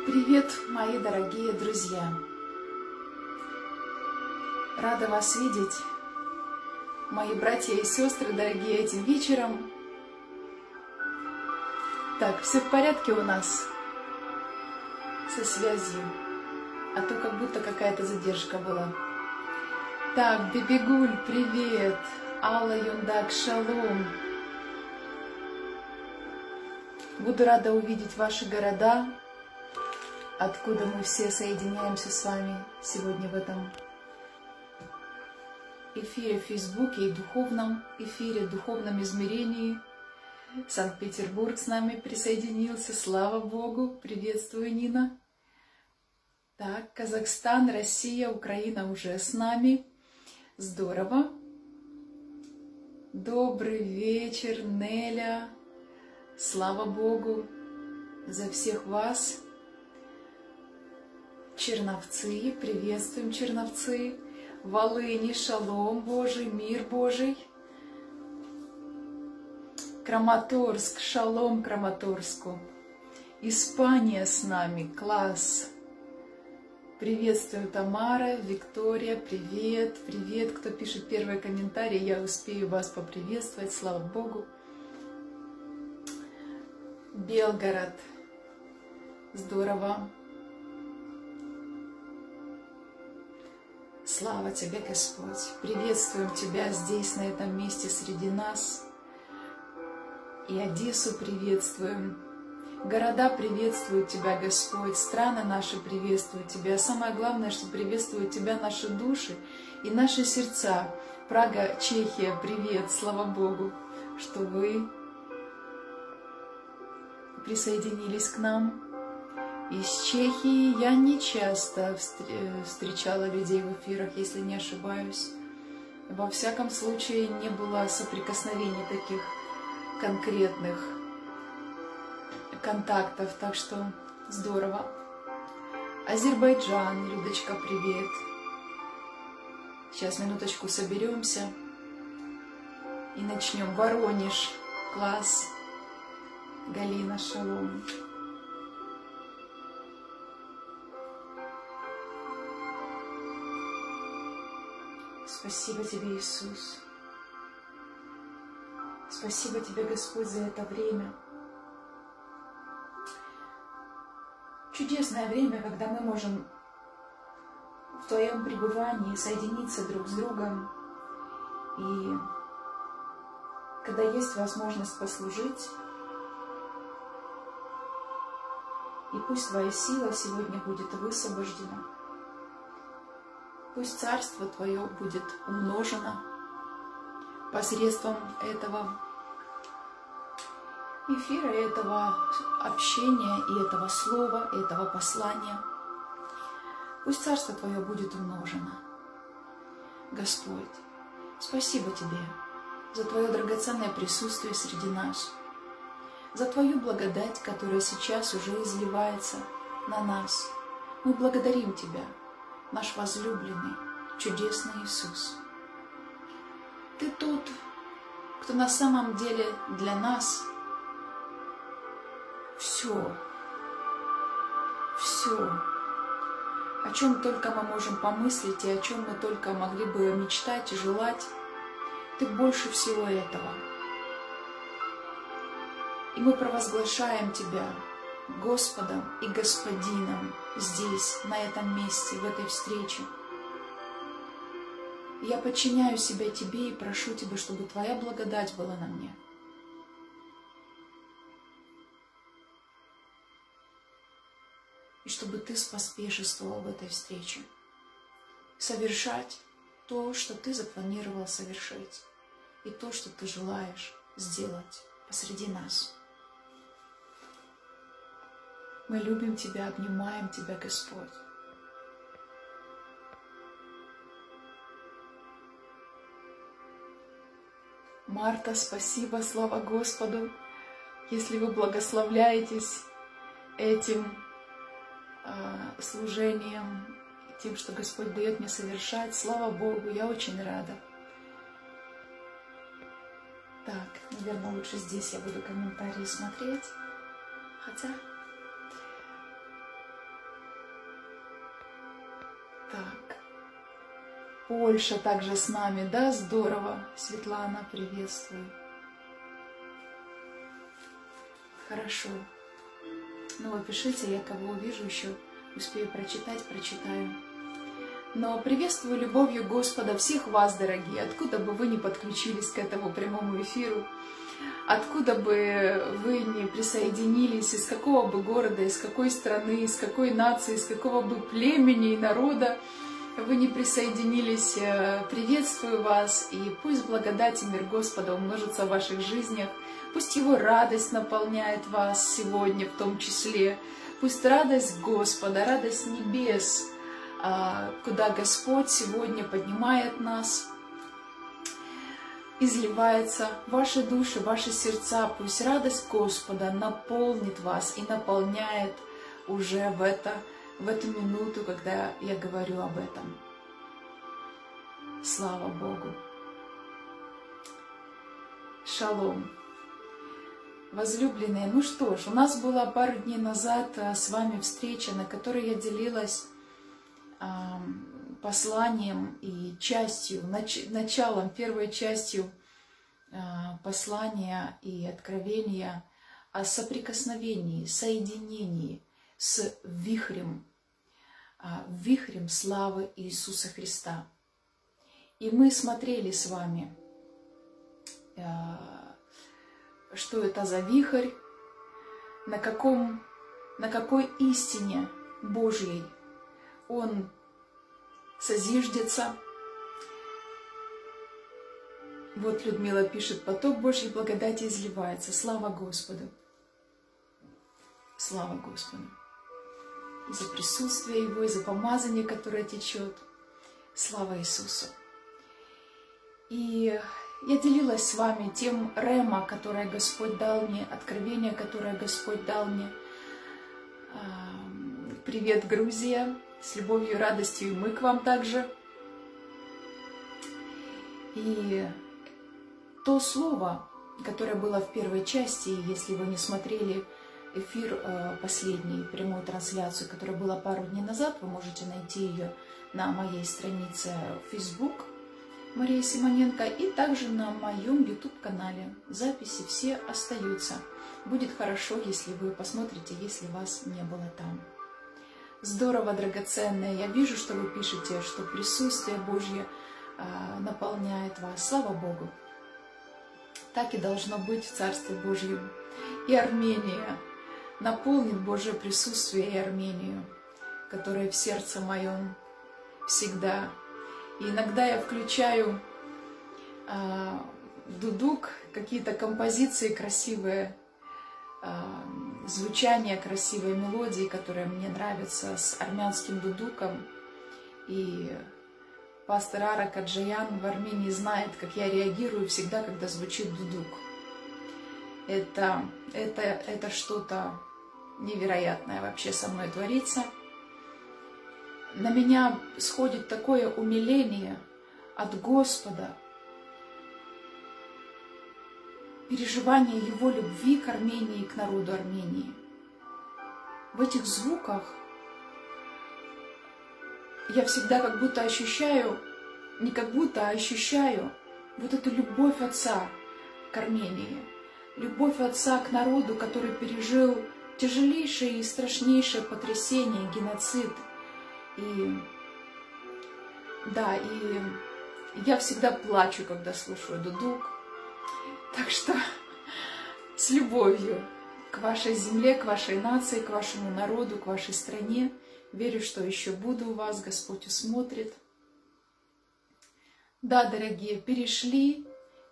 Привет, мои дорогие друзья! Рада вас видеть, мои братья и сестры, дорогие, этим вечером. Так, все в порядке у нас со связью, а то как будто какая-то задержка была. Так, Бибигуль, привет! Алла Юндак, шалом! Буду рада увидеть ваши города, откуда мы все соединяемся с вами сегодня в этом эфире в Фейсбуке и духовном эфире, духовном измерении. Санкт-Петербург с нами присоединился, слава Богу, приветствую, Нина. Так, Казахстан, Россия, Украина уже с нами, здорово. Добрый вечер, Неля, слава Богу за всех вас. Черновцы, приветствуем, Черновцы. Волыни, шалом Божий, мир Божий. Краматорск, шалом Краматорску. Испания с нами, класс. Приветствую, Тамара, Виктория, привет, привет. Кто пишет первые комментарии, я успею вас поприветствовать, слава Богу. Белгород, здорово. Слава Тебе, Господь! Приветствуем Тебя здесь, на этом месте, среди нас. И Одессу приветствуем. Города приветствуют Тебя, Господь. Страны наши приветствуют Тебя. Самое главное, что приветствуют Тебя наши души и наши сердца. Прага, Чехия, привет! Слава Богу, что вы присоединились к нам. Из Чехии я не часто встречала людей в эфирах, если не ошибаюсь. Во всяком случае, не было соприкосновений таких конкретных контактов, так что здорово. Азербайджан, Людочка, привет. Сейчас минуточку соберемся и начнем. Воронеж, класс. Галина, шалом. Спасибо Тебе, Иисус. Спасибо Тебе, Господь, за это время. Чудесное время, когда мы можем в Твоем пребывании соединиться друг с другом. И когда есть возможность послужить. И пусть Твоя сила сегодня будет высвобождена. Пусть Царство Твое будет умножено посредством этого эфира, этого общения, и этого слова, и этого послания. Пусть Царство Твое будет умножено. Господь, спасибо Тебе за Твое драгоценное присутствие среди нас, за Твою благодать, которая сейчас уже изливается на нас. Мы благодарим Тебя, наш возлюбленный, чудесный Иисус. Ты тот, кто на самом деле для нас все, о чем только мы можем помыслить и о чем мы только могли бы мечтать и желать. Ты больше всего этого. И мы провозглашаем Тебя Господом и Господином здесь, на этом месте, в этой встрече. Я подчиняю себя Тебе и прошу Тебя, чтобы Твоя благодать была на мне. И чтобы Ты споспешествовал в этой встрече. Совершать то, что Ты запланировал совершить. И то, что Ты желаешь сделать посреди нас. Мы любим Тебя, обнимаем Тебя, Господь. Марта, спасибо, слава Господу. Если вы благословляетесь этим служением, тем, что Господь дает мне совершать, слава Богу, я очень рада. Так, наверное, лучше здесь я буду комментарии смотреть. Хотя Польша также с нами, да, здорово. Светлана, приветствую. Хорошо. Ну, вы пишите, я кого увижу еще, успею прочитать, прочитаю. Но приветствую любовью Господа всех вас, дорогие, откуда бы вы ни подключились к этому прямому эфиру, откуда бы вы ни присоединились, из какого бы города, из какой страны, из какой нации, из какого бы племени и народа вы не присоединились, приветствую вас, и пусть благодать и мир Господа умножится в ваших жизнях, пусть Его радость наполняет вас сегодня в том числе, пусть радость Господа, радость небес, куда Господь сегодня поднимает нас, изливается в ваши души, в ваши сердца. Пусть радость Господа наполнит вас и наполняет уже в эту минуту, когда я говорю об этом. Слава Богу! Шалом! Возлюбленные, ну что ж, у нас была пару дней назад с вами встреча, на которой я делилась посланием и частью, началом, первой частью послания и откровения о соприкосновении, соединении с вихрем славы Иисуса Христа. И мы смотрели с вами, что это за вихрь, на какой истине Божьей он созиждется. Вот Людмила пишет: поток Божьей благодати изливается. Слава Господу! Слава Господу! И за присутствие Его, и за помазание, которое течет. Слава Иисусу! И я делилась с вами тем рема, которое Господь дал мне, откровение, которое Господь дал мне. Привет, Грузия! С любовью и радостью и мы к вам также. И то слово, которое было в первой части, если вы не смотрели эфир последний, прямую трансляцию, которая была пару дней назад, вы можете найти ее на моей странице в Facebook Мария Симоненко и также на моем YouTube-канале. Записи все остаются. Будет хорошо, если вы посмотрите, если вас не было там. Здорово, драгоценное. Я вижу, что вы пишете, что присутствие Божье наполняет вас. Слава Богу. Так и должно быть в Царстве Божьем. И Армения наполнит Божье присутствие, и Армению, которая в сердце моем всегда. И иногда я включаю дудук, какие-то композиции красивые, звучание, красивые мелодии, которые мне нравятся, с армянским дудуком. И пастор Ара Каджаян в Армении знает, как я реагирую всегда, когда звучит дудук. Это что-то невероятное вообще со мной творится. На меня сходит такое умиление от Господа, переживание Его любви к Армении и к народу Армении. В этих звуках я всегда как будто ощущаю, не как будто, а ощущаю вот эту любовь Отца к Армении, любовь Отца к народу, который пережил тяжелейшее и страшнейшее потрясение, геноцид. И я всегда плачу, когда слушаю дудук. Так что с любовью к вашей земле, к вашей нации, к вашему народу, к вашей стране. Верю, что еще буду у вас, Господь усмотрит. Да, дорогие, перешли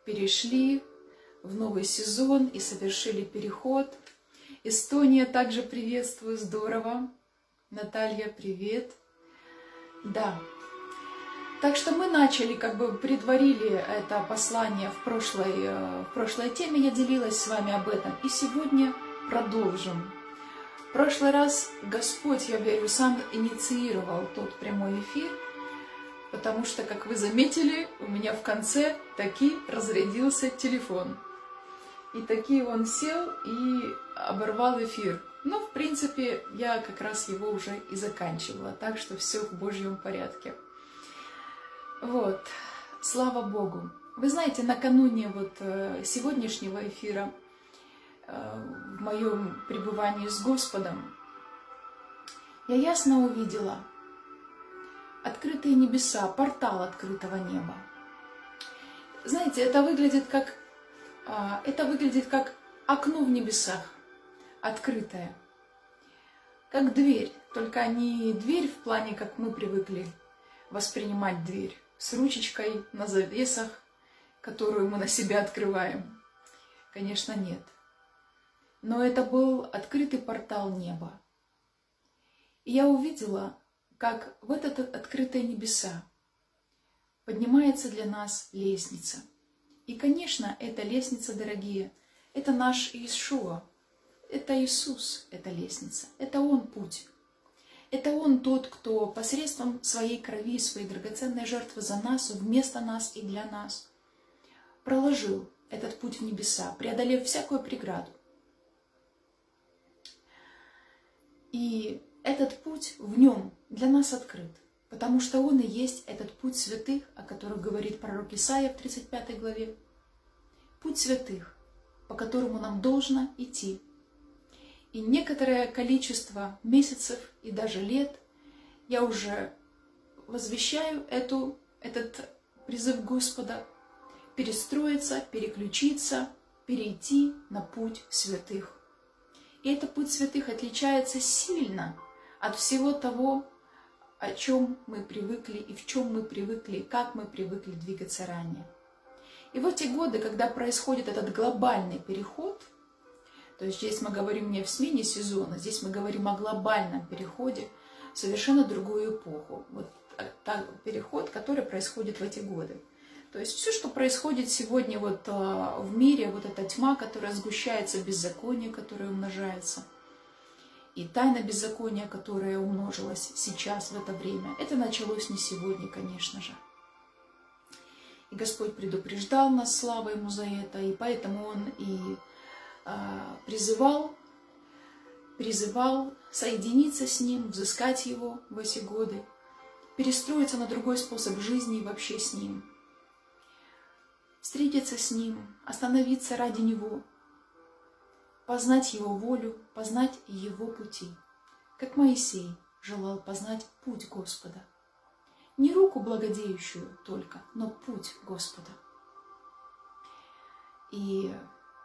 в новый сезон и совершили переход. Эстония также приветствую, здорово. Наталья, привет. Да. Так что мы начали, предварили это послание в прошлой теме, я делилась с вами об этом. И сегодня продолжим. В прошлый раз Господь, я верю, сам инициировал тот прямой эфир, потому что, как вы заметили, у меня в конце таки разрядился телефон. И таки он сел и оборвал эфир. Но, в принципе, я как раз его уже и заканчивала, так что все в Божьем порядке. Вот, слава Богу. Вы знаете, накануне вот сегодняшнего эфира, в моем пребывании с Господом, я ясно увидела открытые небеса, портал открытого неба. Знаете, это выглядит как окно в небесах, открытое, как дверь, только не дверь в плане, как мы привыкли воспринимать дверь, с ручечкой на завесах, которую мы на себя открываем. Конечно, нет. Но это был открытый портал неба. И я увидела, как в этот открытые небеса поднимается для нас лестница. И, конечно, эта лестница, дорогие, это наш Иешуа, это Иисус, эта лестница, это Он путь. Это Он тот, кто посредством своей крови, своей драгоценной жертвы за нас, вместо нас и для нас проложил этот путь в небеса, преодолев всякую преграду. И этот путь в Нем для нас открыт, потому что Он и есть этот путь святых, о котором говорит пророк Исаия в 35 главе. Путь святых, по которому нам должно идти. И некоторое количество месяцев и даже лет я уже возвещаю этот призыв Господа перестроиться, переключиться, перейти на путь святых. И этот путь святых отличается сильно от всего того, о чем мы привыкли и в чем мы привыкли, как мы привыкли двигаться ранее. И в эти годы, когда происходит этот глобальный переход, то есть здесь мы говорим не в смене сезона, здесь мы говорим о глобальном переходе в совершенно другую эпоху. Вот переход, который происходит в эти годы. То есть все, что происходит сегодня вот в мире, вот эта тьма, которая сгущается, беззаконие, которое умножается, и тайна беззакония, которая умножилась сейчас, в это время, это началось не сегодня, конечно же. И Господь предупреждал нас, слава Ему за это, и поэтому Он и призывал соединиться с Ним, взыскать Его в эти годы, перестроиться на другой способ жизни и вообще с Ним, встретиться с Ним, остановиться ради Него, познать Его волю, познать Его пути, как Моисей желал познать путь Господа. Не руку благодеющую только, но путь Господа. И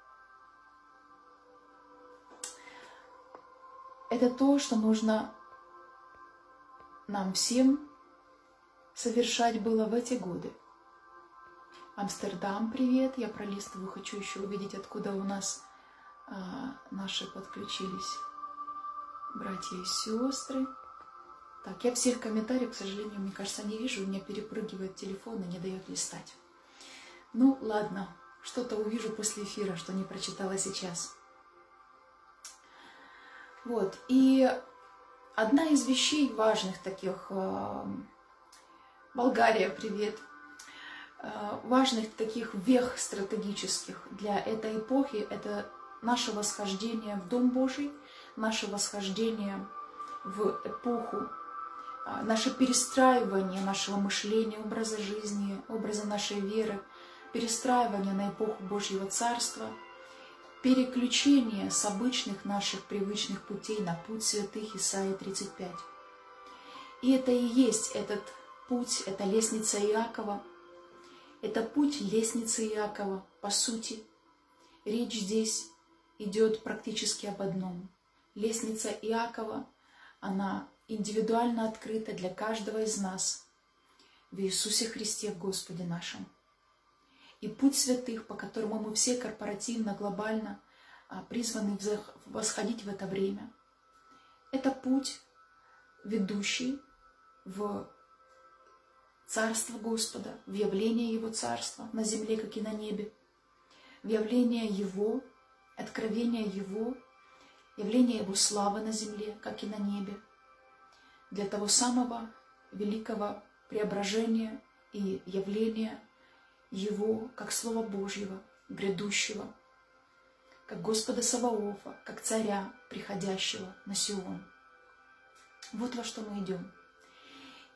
это то, что нужно нам всем совершать было в эти годы. Амстердам, привет, я пролистываю, хочу еще увидеть, откуда у нас наши подключились братья и сестры. Так, я всех комментариев, к сожалению, мне кажется, не вижу, у меня перепрыгивает телефон и не дает листать. Ну, ладно, что-то увижу после эфира, что не прочитала сейчас. Вот, и одна из вещей важных таких, Болгария, привет, важных таких вех стратегических для этой эпохи, это наше восхождение в Дом Божий, наше восхождение в эпоху, наше перестраивание нашего мышления, образа жизни, образа нашей веры, перестраивание на эпоху Божьего Царства, переключение с обычных наших привычных путей на путь святых, Исаия 35. И это и есть этот путь, это лестница Иакова, это путь лестницы Иакова, по сути. Речь здесь идет практически об одном. Лестница Иакова, она индивидуально открыта для каждого из нас в Иисусе Христе, в Господе нашем. И путь святых, по которому мы все корпоративно, глобально призваны восходить в это время, это путь, ведущий в Царство Господа, в явление Его Царства на земле, как и на небе, в явление Его, откровение Его, явление Его славы на земле, как и на небе, для того самого великого преображения и явления Его, как Слова Божьего, грядущего, как Господа Саваофа, как Царя, приходящего на Сион. Вот во что мы идем.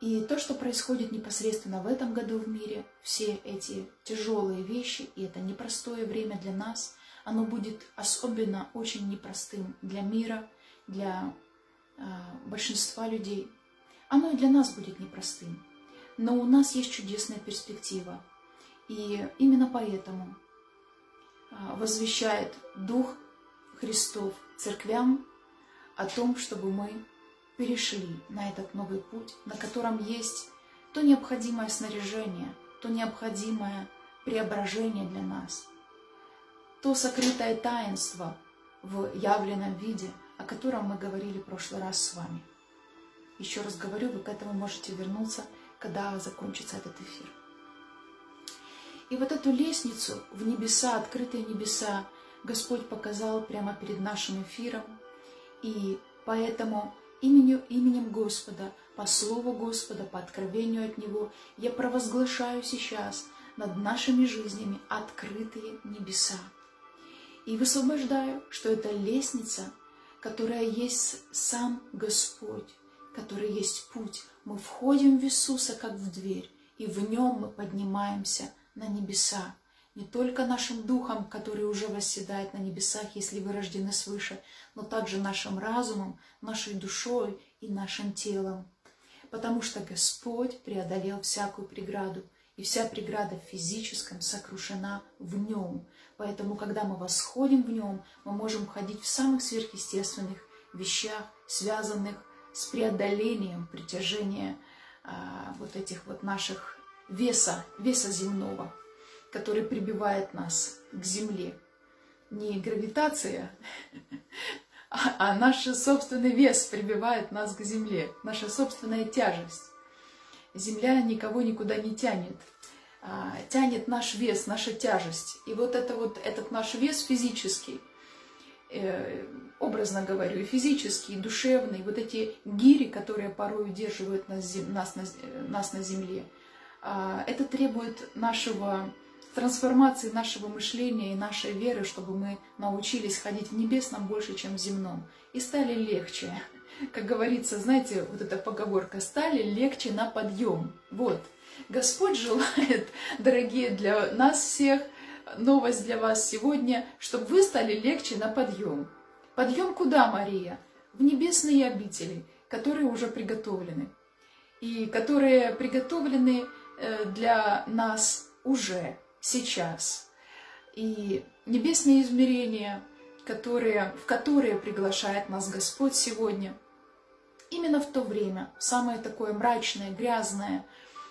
И то, что происходит непосредственно в этом году в мире, все эти тяжелые вещи, и это непростое время для нас, оно будет особенно очень непростым для мира, для большинства людей. Оно и для нас будет непростым. Но у нас есть чудесная перспектива. И именно поэтому возвещает Дух Христов церквям о том, чтобы мы перешли на этот новый путь, на котором есть то необходимое снаряжение, то необходимое преображение для нас, то сокрытое таинство в явленном виде, о котором мы говорили в прошлый раз с вами. Еще раз говорю, вы к этому можете вернуться, когда закончится этот эфир. И вот эту лестницу в небеса, открытые небеса, Господь показал прямо перед нашим эфиром. И поэтому именем Господа, по слову Господа, по откровению от Него, я провозглашаю сейчас над нашими жизнями открытые небеса. И высвобождаю, что это лестница, которая есть сам Господь, который есть путь. Мы входим в Иисуса, как в дверь, и в Нем мы поднимаемся на небеса. Не только нашим духом, который уже восседает на небесах, если вы рождены свыше, но также нашим разумом, нашей душой и нашим телом. Потому что Господь преодолел всякую преграду, и вся преграда в физическом сокрушена в Нем. Поэтому, когда мы восходим в Нем, мы можем ходить в самых сверхъестественных вещах, связанных с преодолением притяжения вот этих вот наших веса земного, который прибивает нас к земле. Не гравитация, а наш собственный вес прибивает нас к земле, наша собственная тяжесть. Земля никого никуда не тянет. Тянет наш вес, наша тяжесть. И вот этот наш вес физический, образно говорю, и физический, и душевный, вот эти гири, которые порой удерживают нас на земле, это требует трансформации нашего мышления и нашей веры, чтобы мы научились ходить в небесном больше, чем в земном, и стали легче. Как говорится, знаете, вот эта поговорка, стали легче на подъем. Вот. Господь желает, дорогие, для нас всех, новость для вас сегодня, чтобы вы стали легче на подъем. Подъем куда, Мария? В небесные обители, которые уже приготовлены. И которые приготовлены для нас уже сейчас. И небесные измерения, в которые приглашает нас Господь сегодня, именно в то время, в самое такое мрачное, грязное,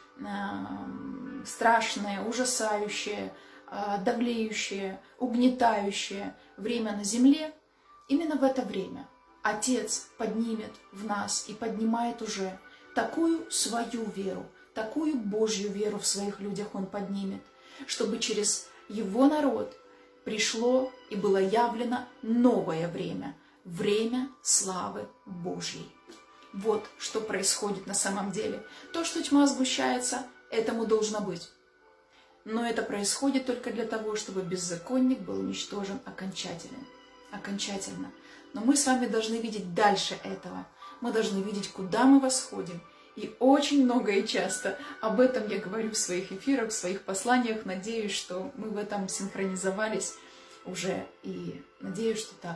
страшное, ужасающее, давлеющее, угнетающее время на земле, именно в это время Отец поднимет в нас и поднимает уже такую свою веру, такую Божью веру в своих людях Он поднимет, чтобы через Его народ пришло и было явлено новое время, время славы Божьей. Вот что происходит на самом деле. То, что тьма сгущается, этому должно быть. Но это происходит только для того, чтобы беззаконник был уничтожен окончательно. Но мы с вами должны видеть дальше этого. Мы должны видеть, куда мы восходим. И очень много и часто об этом я говорю в своих эфирах, в своих посланиях. Надеюсь, что мы в этом синхронизовались уже. И надеюсь, что так.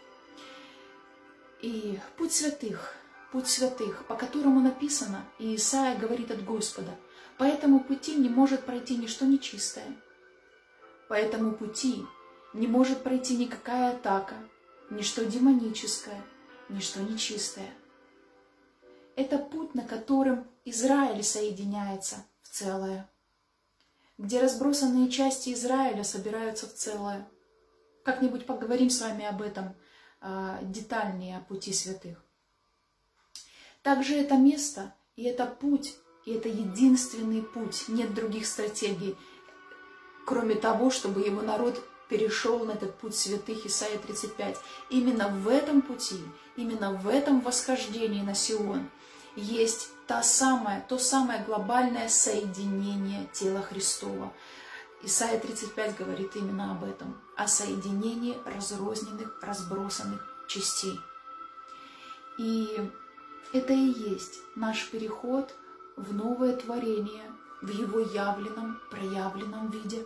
И путь святых, по которому написано, и Исаия говорит от Господа, по этому пути не может пройти ничто нечистое. По этому пути не может пройти никакая атака, ничто демоническое, ничто нечистое. Это путь, на котором Израиль соединяется в целое, где разбросанные части Израиля собираются в целое. Как-нибудь поговорим с вами об этом детальнее, о пути святых. Также это место, и это путь, и это единственный путь. Нет других стратегий, кроме того, чтобы его народ перешел на этот путь святых, Исайя 35. Именно в этом пути, именно в этом восхождении на Сион есть то самое глобальное соединение тела Христова. Исайя 35 говорит именно об этом, о соединении разрозненных, разбросанных частей. И это и есть наш переход в новое творение, в Его явленном, проявленном виде.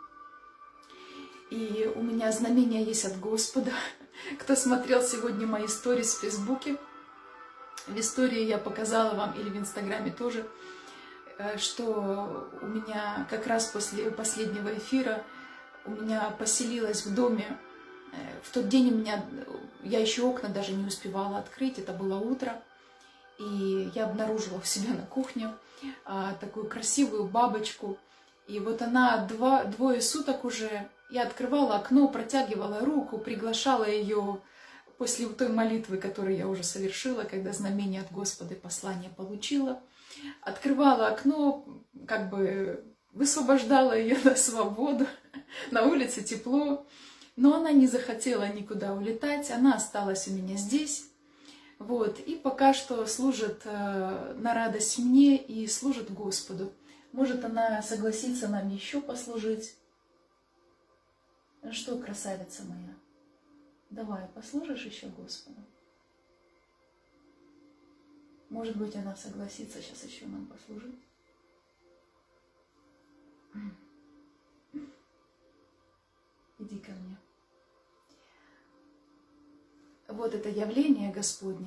И у меня знамение есть от Господа. Кто смотрел сегодня мои сторис в Фейсбуке, в истории я показала вам, или в Инстаграме тоже, что у меня как раз после последнего эфира у меня поселилась в доме. В тот день я еще окна даже не успевала открыть, это было утро. И я обнаружила у себя на кухне такую красивую бабочку. И вот она двое суток уже, я открывала окно, протягивала руку, приглашала ее после той молитвы, которую я уже совершила, когда знамение от Господа и послание получила. Открывала окно, как бы высвобождала ее на свободу, на улице тепло. Но она не захотела никуда улетать, она осталась у меня здесь. Вот, и пока что служит на радость мне и служит Господу. Может, она согласится нам еще послужить. Ну что, красавица моя, давай, послужишь еще Господу? Может быть, она согласится сейчас еще нам послужить? Иди ко мне. Вот это явление Господне.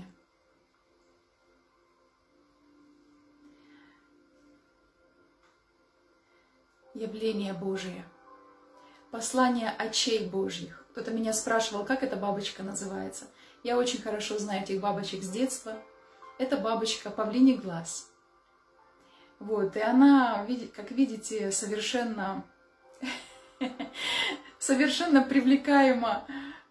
Явление Божие. Послание очей Божьих. Кто-то меня спрашивал, как эта бабочка называется. Я очень хорошо знаю этих бабочек с детства. Это бабочка павлиний глаз. Вот, и она, как видите, совершенно привлекаема,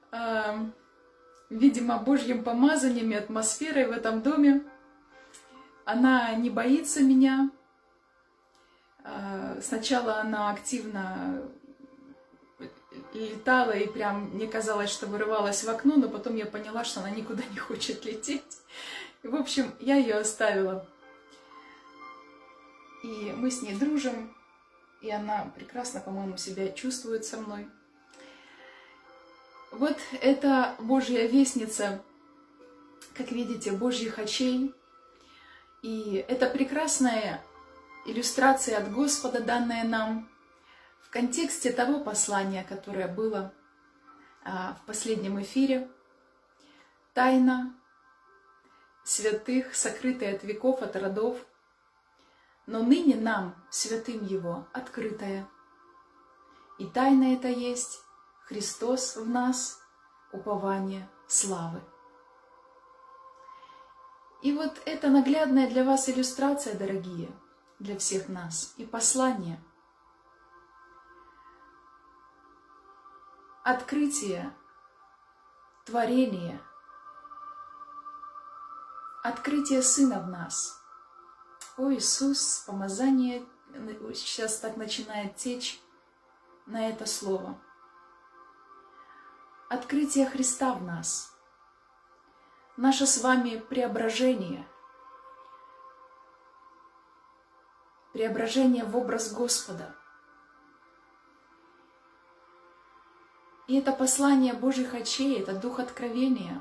видимо, Божьим помазанием и атмосферой в этом доме. Она не боится меня. Сначала она активно летала, и прям мне казалось, что вырывалась в окно, но потом я поняла, что она никуда не хочет лететь. И, в общем, я ее оставила. И мы с ней дружим, и она прекрасно, по-моему, себя чувствует со мной. Вот это Божья вестница, как видите, Божьих очей. И это прекрасная иллюстрация от Господа, данная нам в контексте того послания, которое было в последнем эфире. Тайна святых, сокрытая от веков, от родов, но ныне нам, святым Его, открытая. И тайна эта есть Христос в нас, упование славы. И вот это наглядная для вас иллюстрация, дорогие, для всех нас, и послание. Открытие, творение, открытие Сына в нас. О, Иисус, помазание сейчас так начинает течь на это слово. Открытие Христа в нас. Наше с вами преображение. Преображение в образ Господа. И это послание Божьих очей, это дух откровения.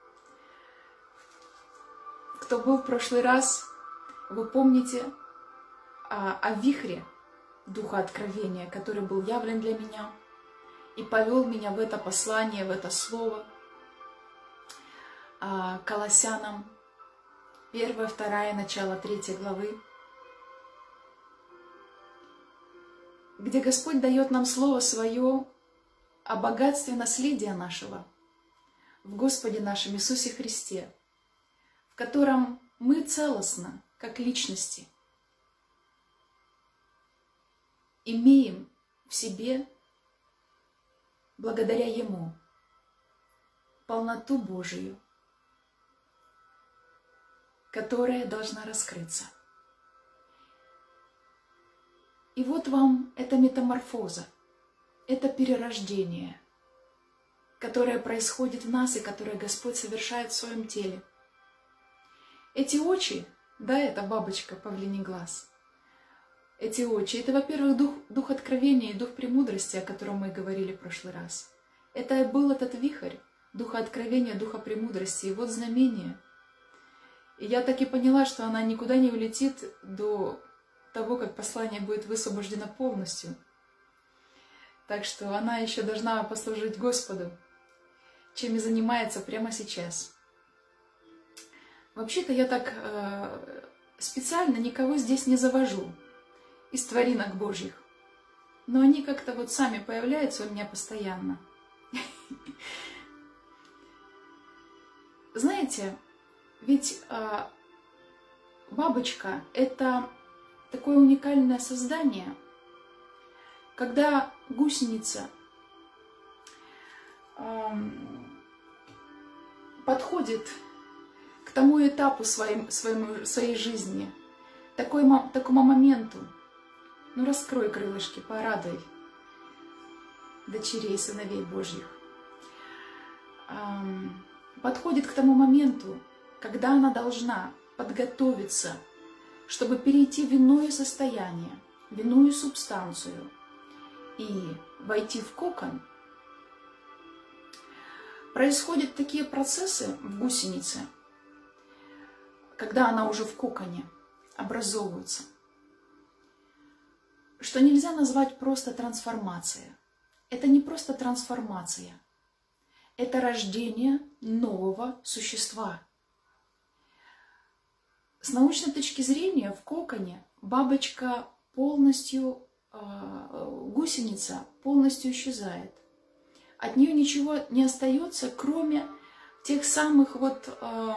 Кто был в прошлый раз, вы помните о вихре духа откровения, который был явлен для меня и повел меня в это послание, в это слово. Колоссянам 1, 2, начало 3 главы, где Господь дает нам Слово Свое о богатстве наследия нашего в Господе нашем Иисусе Христе, в котором мы целостно, как личности, имеем в себе, благодаря Ему, полноту Божию, которая должна раскрыться. И вот вам эта метаморфоза, это перерождение, которое происходит в нас и которое Господь совершает в своем теле. Эти очи, да, это бабочка, павлиний глаз. Эти очи, это, во-первых, дух откровения и дух премудрости, о котором мы говорили в прошлый раз. Это был этот вихрь духа откровения, духа премудрости. И вот знамение. И я так и поняла, что она никуда не улетит до того, как послание будет высвобождено полностью. Так что она еще должна послужить Господу, чем и занимается прямо сейчас. Вообще-то я так специально никого здесь не завожу из творинок Божьих. Но они как-то вот сами появляются у меня постоянно. Знаете, ведь бабочка – это такое уникальное создание, когда гусеница подходит к тому этапу своей жизни, такому моменту. Ну, раскрой крылышки, порадуй дочерей, сыновей Божьих. Подходит к тому моменту, когда она должна подготовиться, чтобы перейти в иное состояние, в иную субстанцию и войти в кокон. Происходят такие процессы в гусенице, когда она уже в коконе, образовываются, что нельзя назвать просто трансформация. Это не просто трансформация, это рождение нового существа. С научной точки зрения в коконе бабочка полностью, гусеница полностью исчезает. От нее ничего не остается, кроме тех самых вот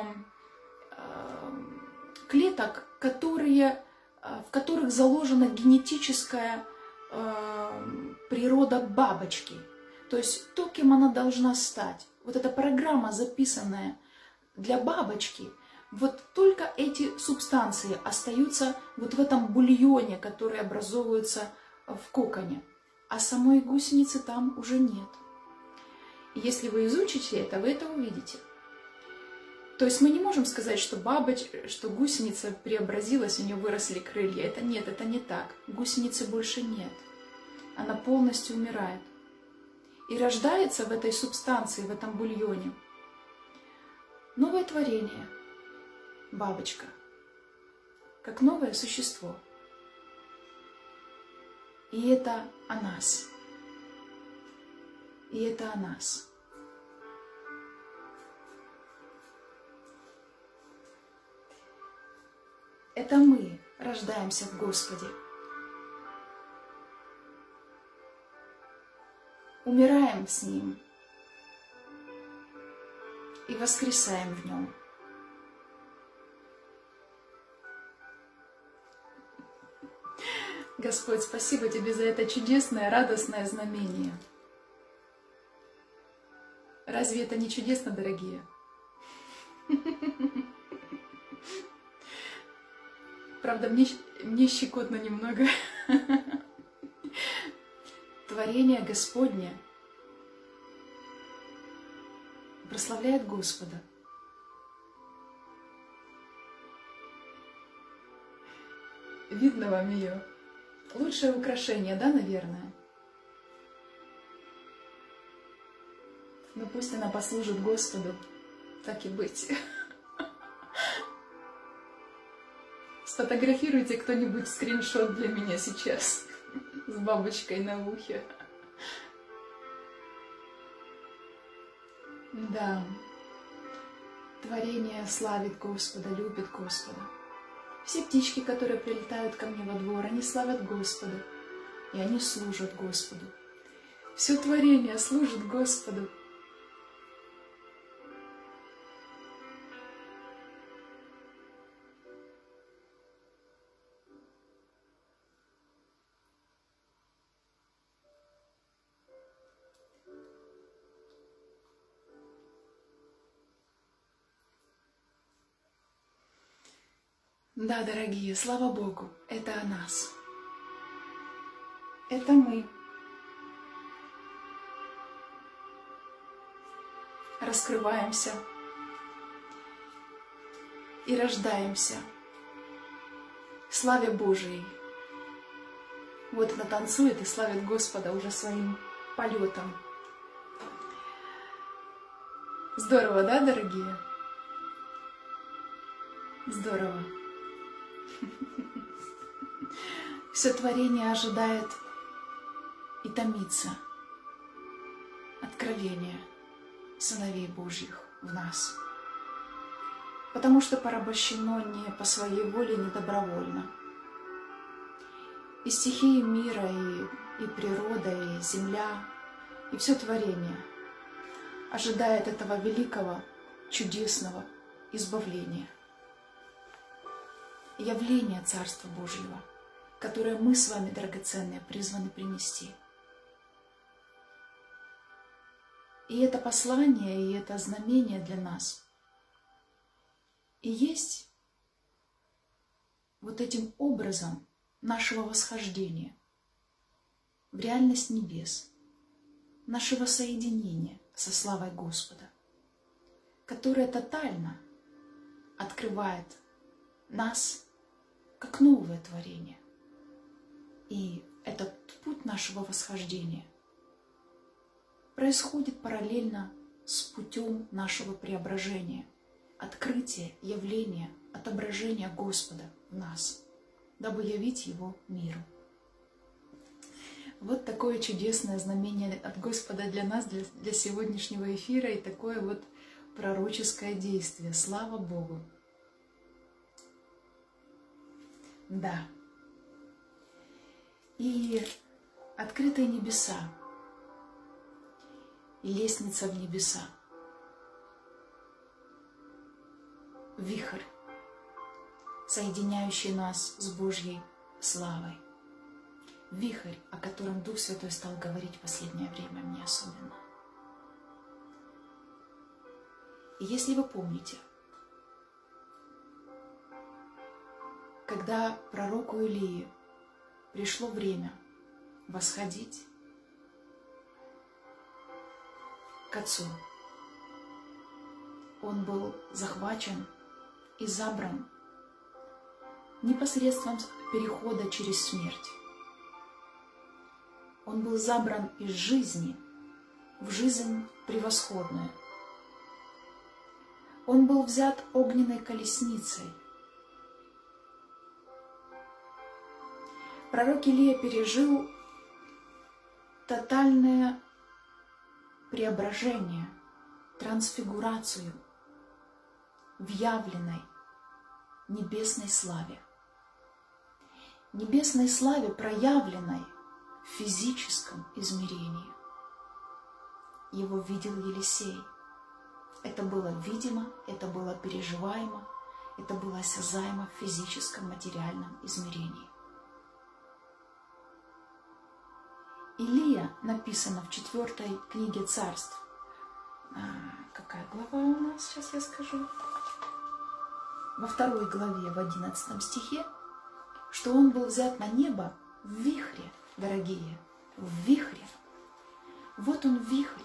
клеток, в которых заложена генетическая природа бабочки. То есть то, кем она должна стать. Вот эта программа, записанная для бабочки, вот только эти субстанции остаются вот в этом бульоне, который образовывается в коконе. А самой гусеницы там уже нет. И если вы изучите это, вы это увидите. То есть мы не можем сказать, что гусеница преобразилась, у нее выросли крылья. Это нет, это не так. Гусеницы больше нет. Она полностью умирает. И рождается в этой субстанции, в этом бульоне новое творение. Бабочка. Как новое существо. И это о нас. И это о нас. Это мы рождаемся в Господе. Умираем с Ним и воскресаем в Нем. Господь, спасибо Тебе за это чудесное, радостное знамение. Разве это не чудесно, дорогие? Правда, мне щекотно немного. Творение Господне прославляет Господа. Видно вам ее? Лучшее украшение, да, наверное? Но пусть она послужит Господу, так и быть. Сфотографируйте кто-нибудь скриншот для меня сейчас с бабочкой на ухе. Да, творение славит Господа, любит Господа. Все птички, которые прилетают ко мне во двор, они славят Господа, и они служат Господу. Все творение служит Господу. Да, дорогие, слава Богу, это о нас. Это мы. Раскрываемся и рождаемся в славе Божией. Вот она танцует и славит Господа уже своим полетом. Здорово, да, дорогие? Здорово. Все творение ожидает и томится откровения сыновей Божьих в нас, потому что порабощено не по своей воле, не добровольно. И стихии мира, и природа, и земля, и все творение ожидает этого великого, чудесного избавления, явления Царства Божьего, которое мы с вами, драгоценные, призваны принести. И это послание, и это знамение для нас и есть вот этим образом нашего восхождения в реальность небес, нашего соединения со славой Господа, которое тотально открывает нас как новое творение. И этот путь нашего восхождения происходит параллельно с путем нашего преображения, открытия, явления, отображения Господа в нас, дабы явить Его миру. Вот такое чудесное знамение от Господа для нас, для сегодняшнего эфира, и такое вот пророческое действие. Слава Богу! Да. И открытые небеса, и лестница в небеса, вихрь, соединяющий нас с Божьей славой. Вихрь, о котором Дух Святой стал говорить в последнее время мне особенно. И если вы помните, когда пророку Илии пришло время восходить к Отцу, он был захвачен и забран непосредством перехода через смерть. Он был забран из жизни в жизнь превосходную. Он был взят огненной колесницей. Пророк Илия пережил тотальное преображение, трансфигурацию в явленной небесной славе. Небесной славе, проявленной в физическом измерении. Его видел Елисей. Это было видимо, это было переживаемо, это было осязаемо в физическом, материальном измерении. Илия написано в 4 книге Царств. Какая глава у нас? Сейчас я скажу. Во 2 главе, в 11 стихе, что он был взят на небо в вихре, дорогие, в вихре. Вот он вихрь,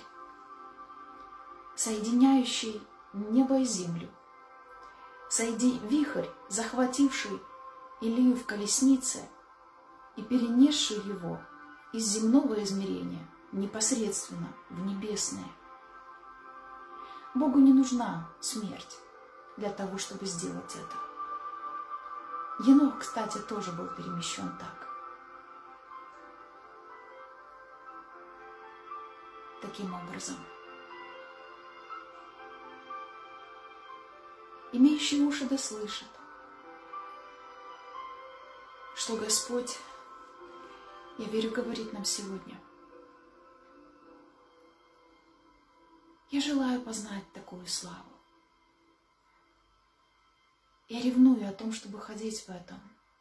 соединяющий небо и землю. Вихрь, захвативший Илию в колеснице и перенесший его из земного измерения непосредственно в небесное. Богу не нужна смерть для того, чтобы сделать это. Енох, кстати, тоже был перемещен так. Таким образом. Имеющий уши да слышит, что Господь, я верю, говорит нам сегодня. Я желаю познать такую славу. Я ревную о том, чтобы ходить в этом,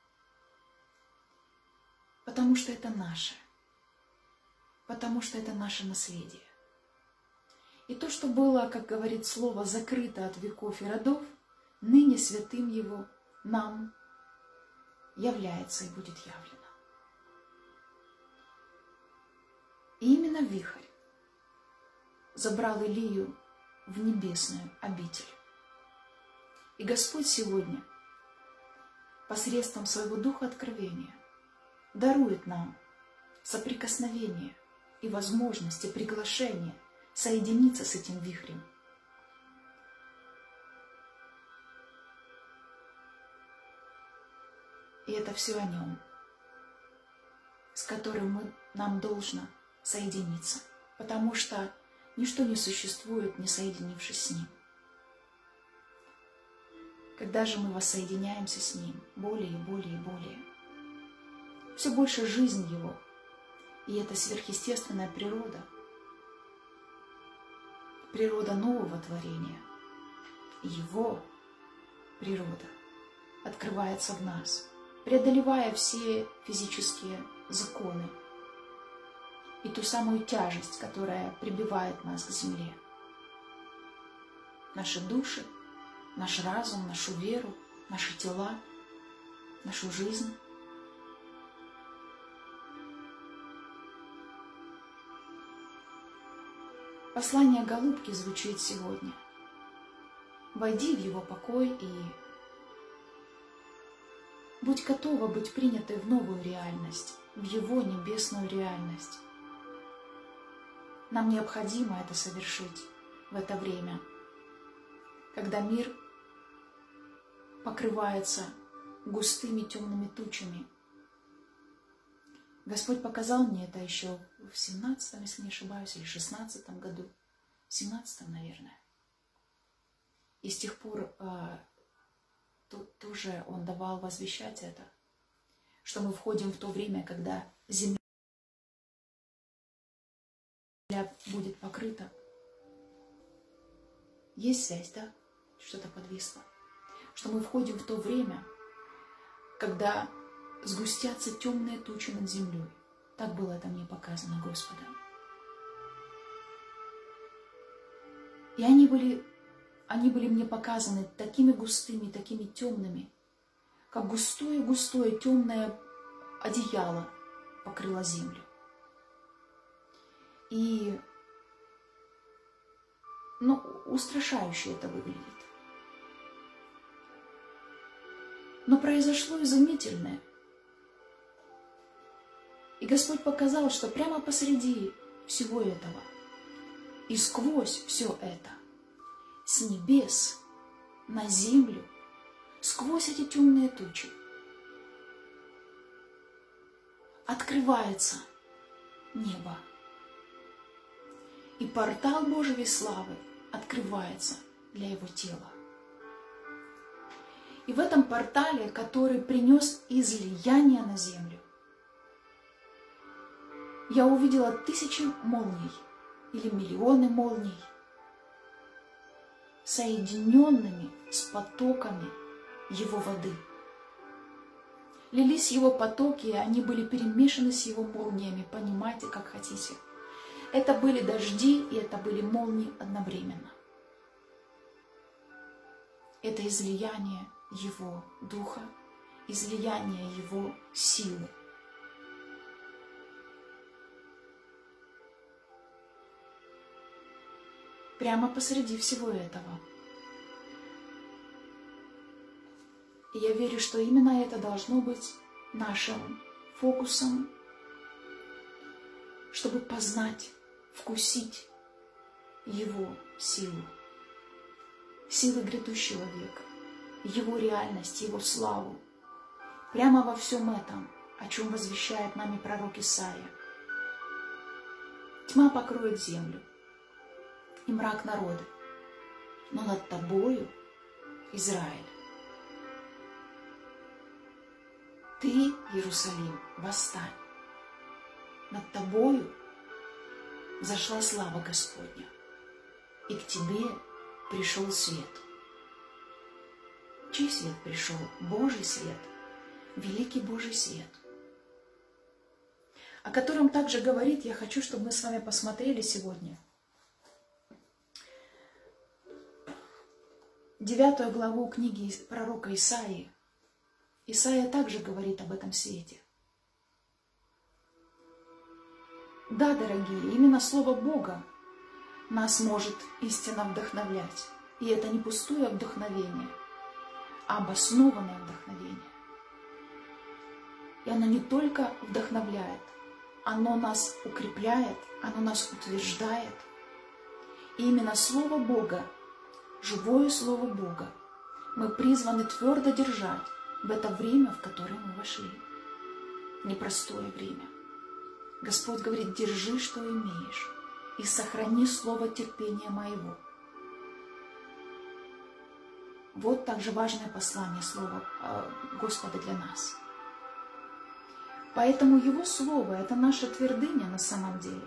потому что это наше, потому что это наше наследие. И то, что было, как говорит слово, закрыто от веков и родов, ныне святым Его нам является и будет явлено. И именно вихрь забрал Илию в небесную обитель. И Господь сегодня посредством своего Духа откровения дарует нам соприкосновение и возможность, и приглашение соединиться с этим вихрем. это все о Нем, с которым нам должно соединиться, потому что ничто не существует, не соединившись с Ним. Когда же мы воссоединяемся с Ним более и более и более, все больше жизнь Его, и это сверхъестественная природа, природа нового творения, Его природа открывается в нас, преодолевая все физические законы и ту самую тяжесть, которая прибивает нас к земле. Наши души, наш разум, нашу веру, наши тела, нашу жизнь. Послание голубки звучит сегодня. Войди в его покой и будь готова быть принятой в новую реальность, в его небесную реальность. Нам необходимо это совершить в это время, когда мир покрывается густыми темными тучами. Господь показал мне это еще в 17-м, если не ошибаюсь, или 16-м году. В 17-м, наверное. И с тех пор тоже Он давал возвещать это, что мы входим в то время, когда земля будет покрыта. Есть связь, да? Что-то подвисло. Что мы входим в то время, когда сгустятся темные тучи над землей. Так было это мне показано Господом. И они были мне показаны такими густыми, такими темными, как густое-густое темное одеяло покрыло землю. И, устрашающе это выглядит. Но произошло изумительное. И Господь показал, что прямо посреди всего этого и сквозь все это, с небес на землю, сквозь эти темные тучи, открывается небо. И портал Божьей славы открывается для Его тела. И в этом портале, который принес излияние на землю, я увидела тысячи молний или миллионы молний, соединенными с потоками Его воды. Лились Его потоки, и они были перемешаны с Его молниями, понимаете, как хотите. Это были дожди, и это были молнии одновременно. Это излияние Его Духа, излияние Его силы. Прямо посреди всего этого. И я верю, что именно это должно быть нашим фокусом, чтобы познать, вкусить Его силу, силы грядущего века, Его реальность, Его славу. Прямо во всем этом, о чем возвещает нами пророк Исаия. Тьма покроет землю, и мрак народы, но над тобою, Израиль, ты, Иерусалим, восстань. Над тобою зашла слава Господня, и к тебе пришел свет. Чей свет пришел? Божий свет, великий Божий свет, о котором также говорит, я хочу, чтобы мы с вами посмотрели сегодня 9 главу книги пророка Исаии. Исаия также говорит об этом свете. Да, дорогие, именно Слово Бога нас может истинно вдохновлять. И это не пустое вдохновение, а обоснованное вдохновение. И оно не только вдохновляет, оно нас укрепляет, оно нас утверждает. И именно Слово Бога, живое Слово Бога, мы призваны твердо держать в это время, в которое мы вошли. Непростое время. Господь говорит: держи, что имеешь, и сохрани слово терпения моего. Вот также важное послание слова Господа для нас. Поэтому Его Слово – это наша твердыня на самом деле.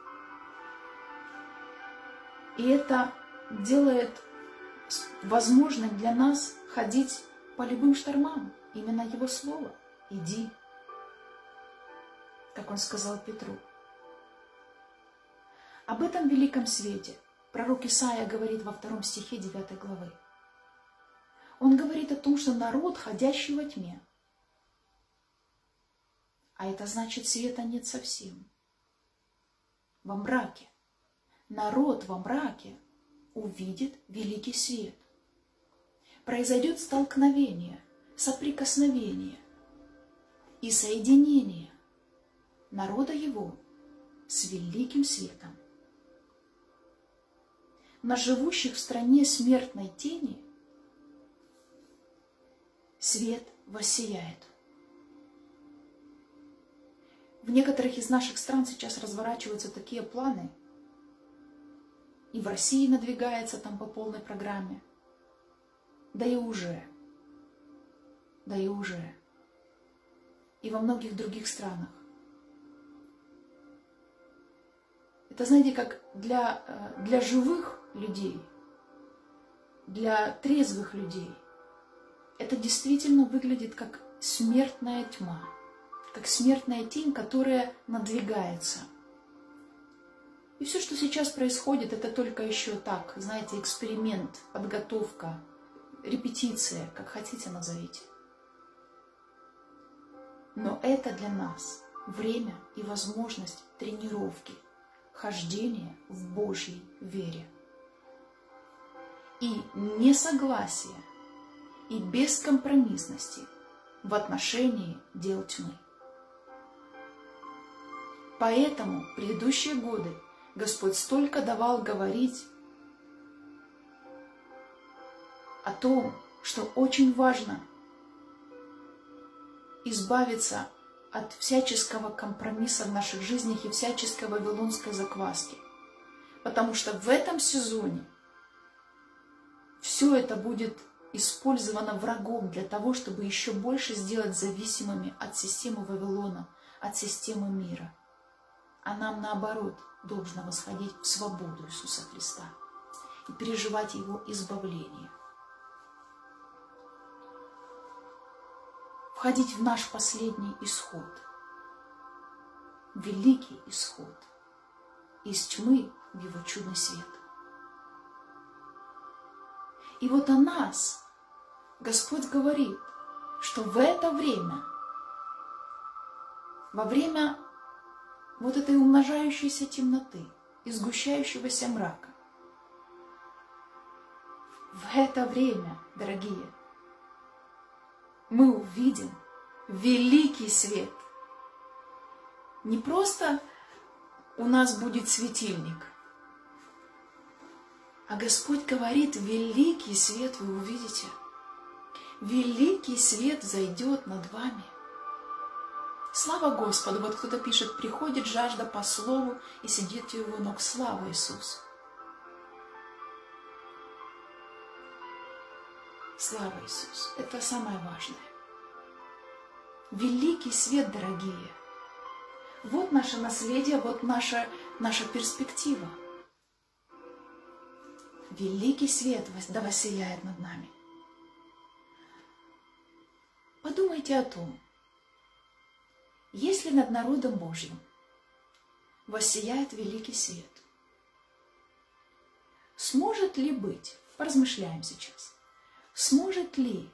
И это делает возможным для нас ходить по любым штормам. Именно Его Слово. Иди, как Он сказал Петру. Об этом великом свете пророк Исаия говорит во 2 стихе 9 главы. Он говорит о том, что народ, ходящий во тьме, а это значит, света нет совсем, во мраке. Народ во мраке увидит великий свет. Произойдет столкновение, соприкосновение и соединение народа его с великим светом. На живущих в стране смертной тени свет воссияет. В некоторых из наших стран сейчас разворачиваются такие планы, и в России надвигается там по полной программе, да и уже, и во многих других странах. Это, знаете, как для живых людей, для трезвых людей, это действительно выглядит как смертная тьма, как смертная тень, которая надвигается. И все, что сейчас происходит, это только еще так, знаете, эксперимент, подготовка, репетиция, как хотите назовите. Но это для нас время и возможность тренировки, хождения в Божьей вере. И несогласия, и бескомпромиссности в отношении дел тьмы. Поэтому в предыдущие годы Господь столько давал говорить о том, что очень важно избавиться от всяческого компромисса в наших жизнях и всяческой вавилонской закваски. Потому что в этом сезоне все это будет использовано врагом для того, чтобы еще больше сделать зависимыми от системы Вавилона, от системы мира. А нам, наоборот, должно восходить в свободу Иисуса Христа и переживать Его избавление. Входить в наш последний исход, великий исход, из тьмы в Его чудный свет. И вот о нас Господь говорит, что в это время, во время вот этой умножающейся темноты и сгущающегося мрака, в это время, дорогие, мы увидим великий свет. Не просто у нас будет светильник, а Господь говорит: великий свет вы увидите. Великий свет зайдет над вами. Слава Господу! Вот кто-то пишет: приходит жажда по слову и сидит у Его ног. Слава Иисусу! Слава Иисусу! Это самое важное. Великий свет, дорогие. Вот наше наследие, вот наша перспектива. Великий свет да воссияет над нами. Подумайте о том, если над народом Божьим воссияет великий свет, сможет ли быть, поразмышляем сейчас, сможет ли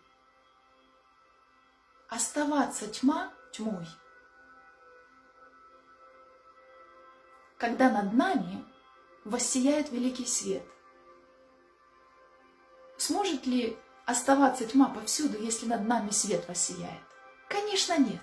оставаться тьма тьмой, когда над нами воссияет великий свет? Сможет ли оставаться тьма повсюду, если над нами свет воссияет? Конечно, нет.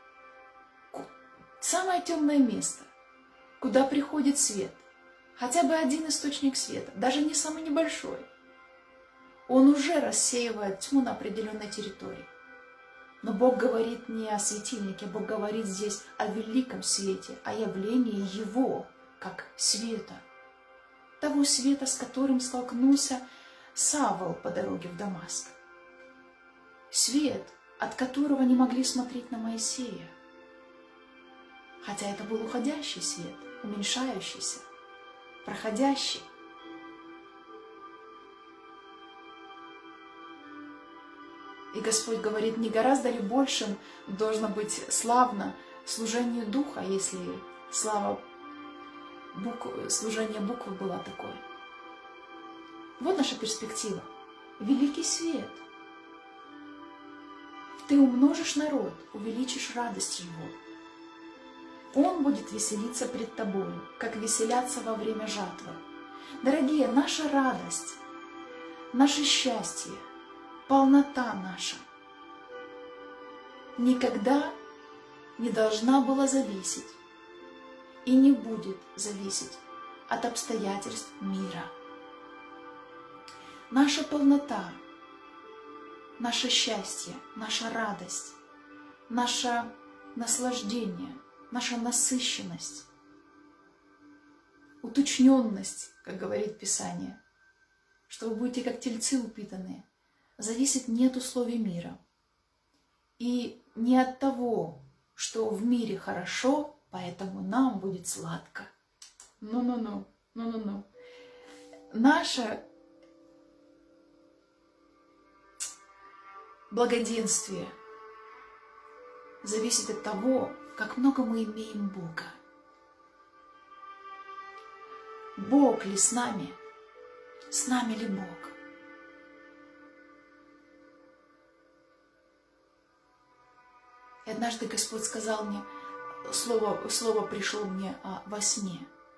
Самое темное место, куда приходит свет, хотя бы один источник света, даже не самый небольшой, он уже рассеивает тьму на определенной территории. Но Бог говорит не о светильнике, Бог говорит здесь о великом свете, о явлении Его как света. Того света, с которым столкнулся Савл по дороге в Дамаск. Свет, от которого не могли смотреть на Моисея. Хотя это был уходящий свет, уменьшающийся, проходящий. И Господь говорит, не гораздо ли большим должно быть славно служение Духа, если служение буквы было такое. Вот наша перспектива. Великий свет. Ты умножишь народ, увеличишь радость его. Он будет веселиться пред тобою, как веселятся во время жатвы. Дорогие, наша радость, наше счастье, полнота наша никогда не должна была зависеть и не будет зависеть от обстоятельств мира. Наша полнота, наше счастье, наша радость, наше наслаждение, наша насыщенность, уточненность, как говорит Писание, что вы будете как тельцы упитанные, зависит не от условий мира и не от того, что в мире хорошо, поэтому нам будет сладко. Ну-ну-ну. Наше благоденствие зависит от того, как много мы имеем Бога. Бог ли с нами? С нами ли Бог? И однажды Господь сказал мне, слово пришло мне во сне.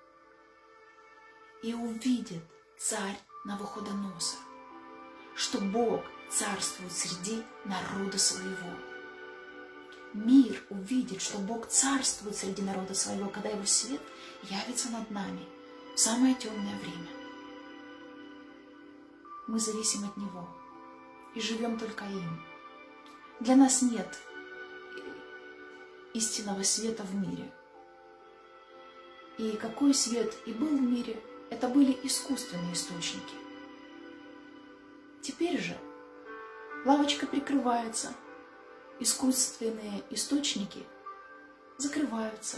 И увидит царь Навуходоносор, что Бог царствует среди народа своего. Мир увидит, что Бог царствует среди народа своего, когда Его свет явится над нами в самое темное время. Мы зависим от Него и живем только им. Для нас нет истинного света в мире. И какой свет и был в мире, это были искусственные источники. Теперь же лавочка прикрывается, искусственные источники закрываются.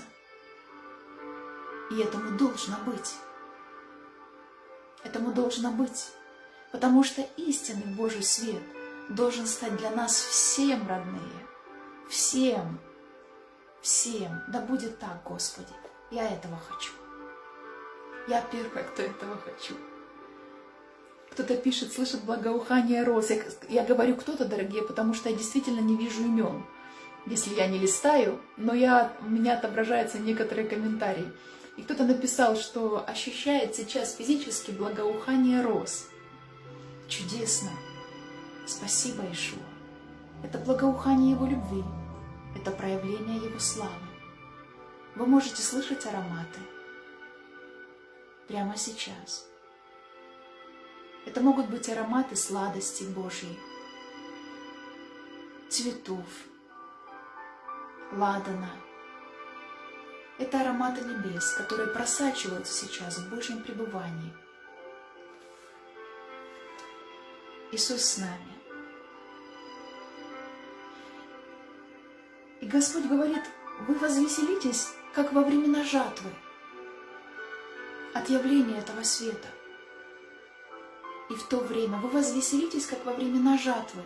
И этому должно быть. Этому должно быть. Потому что истинный Божий свет должен стать для нас всем, родные. Всем. Всем. Да будет так, Господи. Я этого хочу. Я первая, кто этого хочу. Кто-то пишет, слышит благоухание роз. Я говорю кто-то, дорогие, потому что я действительно не вижу имен, если я не листаю, но у меня отображаются некоторые комментарии. И кто-то написал, что ощущает сейчас физически благоухание роз. Чудесно. Спасибо, Иешуа. Это благоухание Его любви. Это проявление Его славы. Вы можете слышать ароматы прямо сейчас. Это могут быть ароматы сладости Божьей, цветов, ладана. Это ароматы небес, которые просачиваются сейчас в Божьем пребывании. Иисус с нами. И Господь говорит, вы возвеселитесь, как во времена жатвы, от явления этого света. И в то время вы возвеселитесь, как во времена жатвы.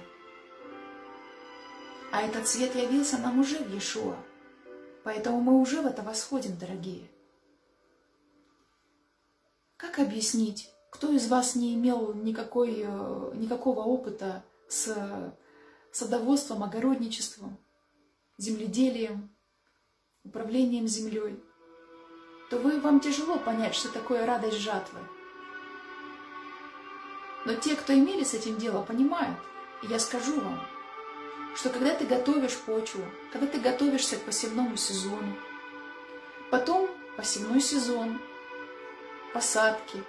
А этот свет явился нам уже в Иешуа. Поэтому мы уже в это восходим, дорогие. Как объяснить, кто из вас не имел никакого опыта с садоводством, огородничеством, земледелием, управлением землей, то вам тяжело понять, что такое радость жатвы. Но те, кто имели с этим дело, понимают. И я скажу вам, что когда ты готовишь почву, когда ты готовишься к посевному сезону, потом посевной сезон, посадки,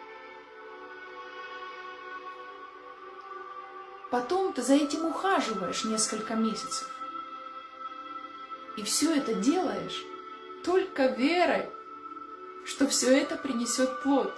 потом ты за этим ухаживаешь несколько месяцев, И все это делаешь только верой, что все это принесет плод.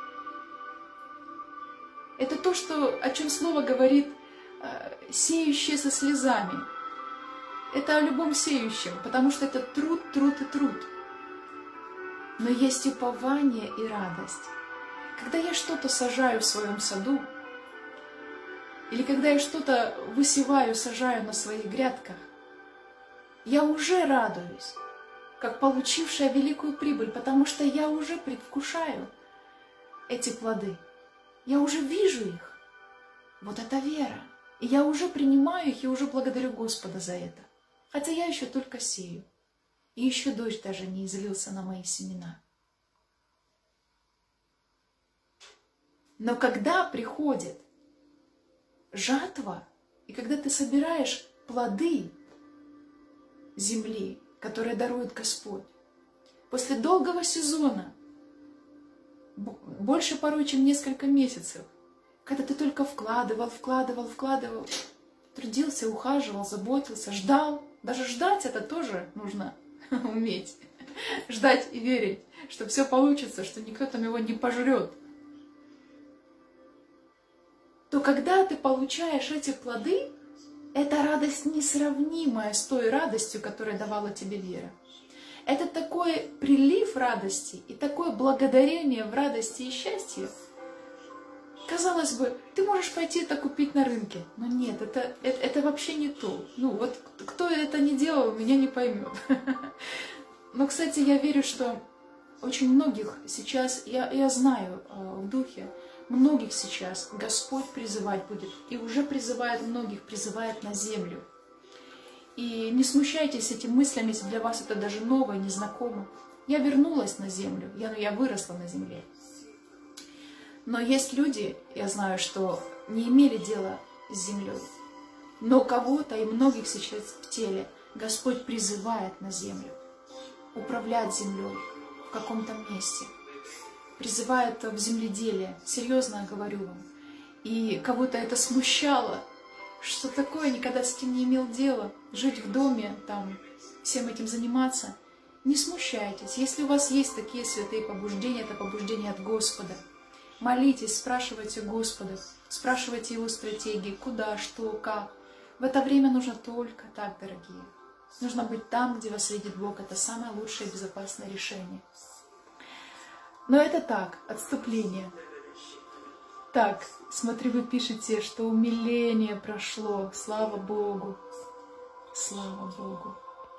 Это то, о чем Слово говорит, сеющие со слезами. Это о любом сеющем, потому что это труд, труд и труд. Но есть упование и радость. Когда я что-то сажаю в своем саду, или когда я что-то высеваю, сажаю на своих грядках, я уже радуюсь, как получившая великую прибыль, потому что я уже предвкушаю эти плоды. Я уже вижу их. Вот это вера. И я уже принимаю их и уже благодарю Господа за это. Хотя я еще только сею. И еще дождь даже не излился на мои семена. Но когда приходит жатва, и когда ты собираешь плоды земли, которые дарует Господь, после долгого сезона, больше порой, чем несколько месяцев, когда ты только вкладывал, трудился, ухаживал, заботился, ждал. Даже ждать это тоже нужно уметь. Ждать и верить, что все получится, что никто там его не пожрет. То когда ты получаешь эти плоды, это радость несравнимая с той радостью, которая давала тебе вера. Это такой прилив радости и такое благодарение в радости и счастье. Казалось бы, ты можешь пойти это купить на рынке, но нет, это вообще не то. Ну вот кто это не делал, меня не поймет. Но, кстати, я верю, что очень многих сейчас, я знаю в духе, многих сейчас Господь призывать будет, и уже призывает многих, призывает на землю. И не смущайтесь этими мыслями, если для вас это даже новое, незнакомо. Я вернулась на землю, я выросла на земле. Но есть люди, я знаю, что не имели дела с землей, но кого-то и многих сейчас в теле Господь призывает на землю, управлять землей в каком-то месте, призывает в земледелие, серьезно говорю вам. И кого-то это смущало, что такое, никогда с этим не имел дела, жить в доме, там, всем этим заниматься. Не смущайтесь, если у вас есть такие святые побуждения, это побуждение от Господа. Молитесь, спрашивайте Господа, спрашивайте Его стратегии, куда, что, как. В это время нужно только так, дорогие. Нужно быть там, где вас видит Бог. Это самое лучшее и безопасное решение. Но это так, отступление. Так, смотрю, вы пишете, что умиление прошло. Слава Богу. Слава Богу.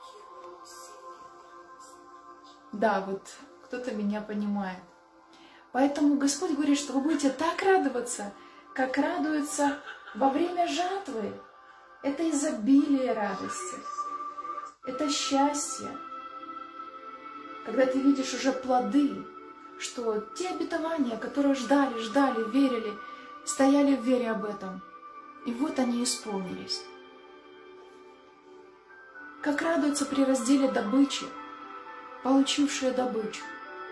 Да, вот кто-то меня понимает. Поэтому Господь говорит, что вы будете так радоваться, как радуются во время жатвы. Это изобилие радости. Это счастье. Когда ты видишь уже плоды, что те обетования, которые ждали, верили, стояли в вере об этом. И вот они исполнились. Как радуются при разделе добычи, получившие добычу.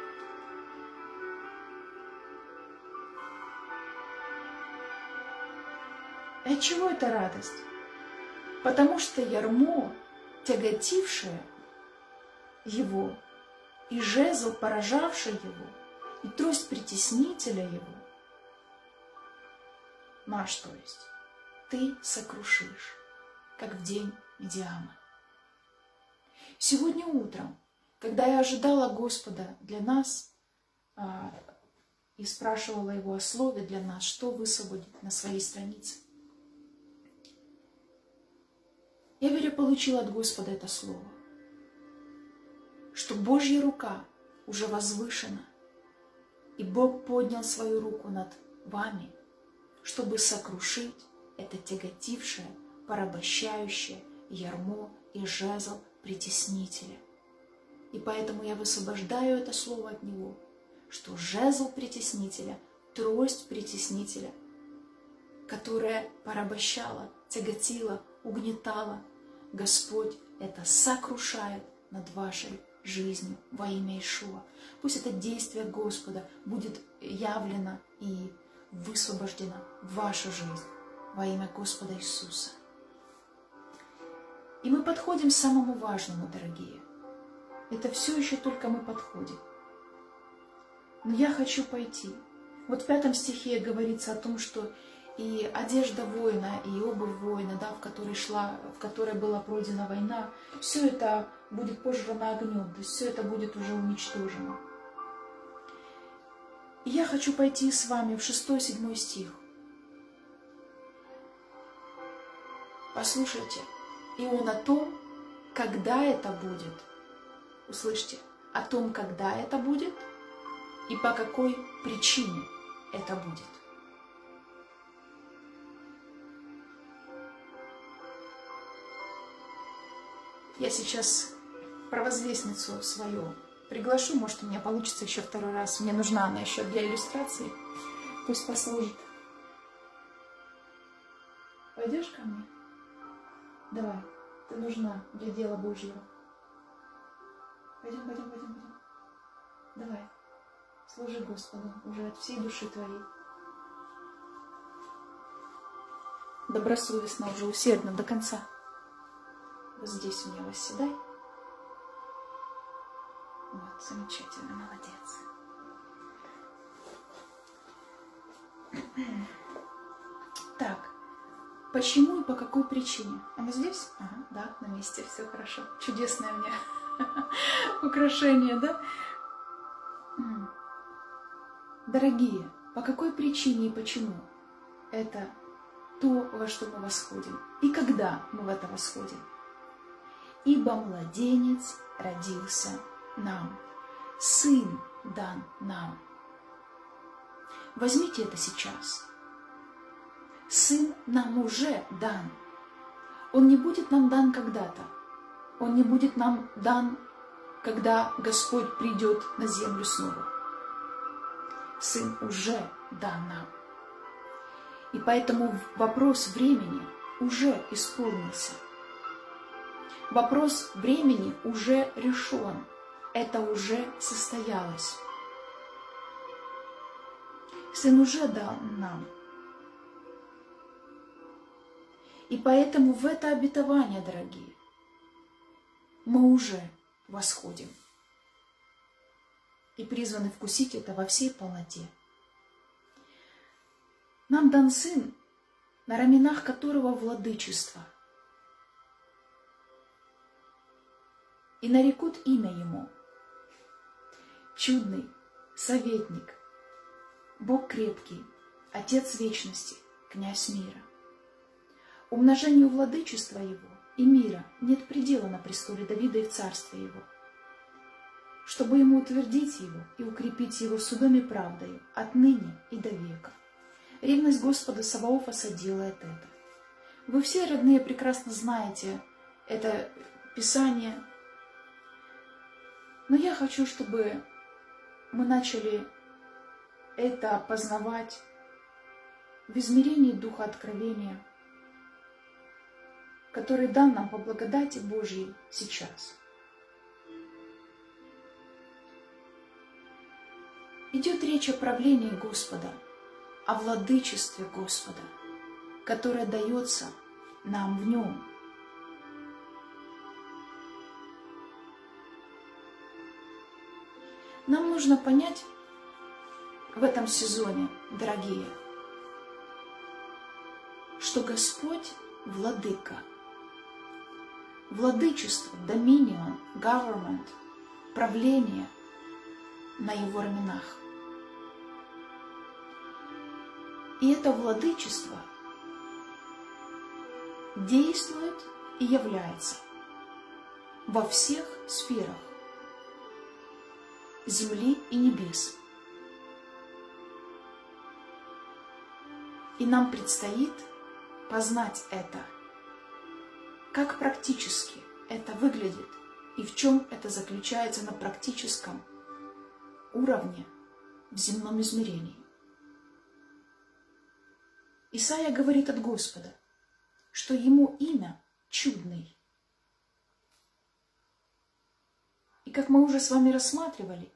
И от чего эта радость? Потому что ярмо, тяготившее его, и жезл, поражавший его, и трость притеснителя его, наш, то есть, ты сокрушишь, как в день Медиама. Сегодня утром, когда я ожидала Господа для нас и спрашивала Его о слове для нас, что высвободить на своей странице, я верю, получила от Господа это слово, что Божья рука уже возвышена, и Бог поднял свою руку над вами, чтобы сокрушить это тяготившее, порабощающее ярмо и жезл притеснителя. И поэтому я высвобождаю это слово от Него, что жезл притеснителя, трость притеснителя, которая порабощала, тяготила, угнетала, Господь это сокрушает над вашей жизнью во имя Иешуа. Пусть это действие Господа будет явлено и высвобождено в вашу жизнь во имя Господа Иисуса. И мы подходим к самому важному, дорогие. Это все еще только мы подходим. Но я хочу пойти. Вот в 5 стихе говорится о том, что и одежда воина, и обувь воина, да, в которой была пройдена война, все это будет пожрано огнем, то есть все это будет уже уничтожено. И я хочу пойти с вами в 6-7 стих. Послушайте, и он о том, когда это будет. Услышьте, о том, когда это будет и по какой причине это будет. Я сейчас провозвестницу свою приглашу, может, у меня получится еще 2 раз. Мне нужна она еще для иллюстрации. Пусть послужит. Пойдешь ко мне? Давай, ты нужна для дела Божьего. Пойдем. Давай, служи Господу уже от всей души твоей. Добросовестно, уже усердно, до конца. Вот здесь у меня восседай. Вот, замечательно, молодец. Так, почему и по какой причине? Она здесь? Ага, да, на месте, все хорошо. Чудесное у меня украшение, да? Дорогие, по какой причине и почему? Это то, во что мы восходим. И когда мы в это восходим. Ибо младенец родился нам, сын дан нам. Возьмите это сейчас. Сын нам уже дан. Он не будет нам дан когда-то. Он не будет нам дан, когда Господь придет на землю снова. Сын уже дан нам. И поэтому вопрос времени уже исполнился. Вопрос времени уже решен. Это уже состоялось. Сын уже дал нам. И поэтому в это обетование, дорогие, мы уже восходим. И призваны вкусить это во всей полноте. Нам дан Сын, на раменах которого владычество. И нарекут имя Ему. Чудный, советник, Бог крепкий, Отец вечности, Князь мира. Умножению владычества Его и мира нет предела на престоле Давида и в царстве Его, чтобы Ему утвердить Его и укрепить Его судом и правдою отныне и до века. Ревность Господа Саваофа соделает это. Вы все, родные, прекрасно знаете это Писание, но я хочу, чтобы мы начали это познавать в измерении Духа Откровения, который дан нам по благодати Божьей сейчас. Идет речь о правлении Господа, о владычестве Господа, которое дается нам в Нем. Нам нужно понять в этом сезоне, дорогие, что Господь – владыка. Владычество, dominion, government, правление на Его раменах. И это владычество действует и является во всех сферах земли и небес. И нам предстоит познать это, как практически это выглядит и в чем это заключается на практическом уровне в земном измерении. Исаия говорит от Господа, что Ему имя чудный. И как мы уже с вами рассматривали,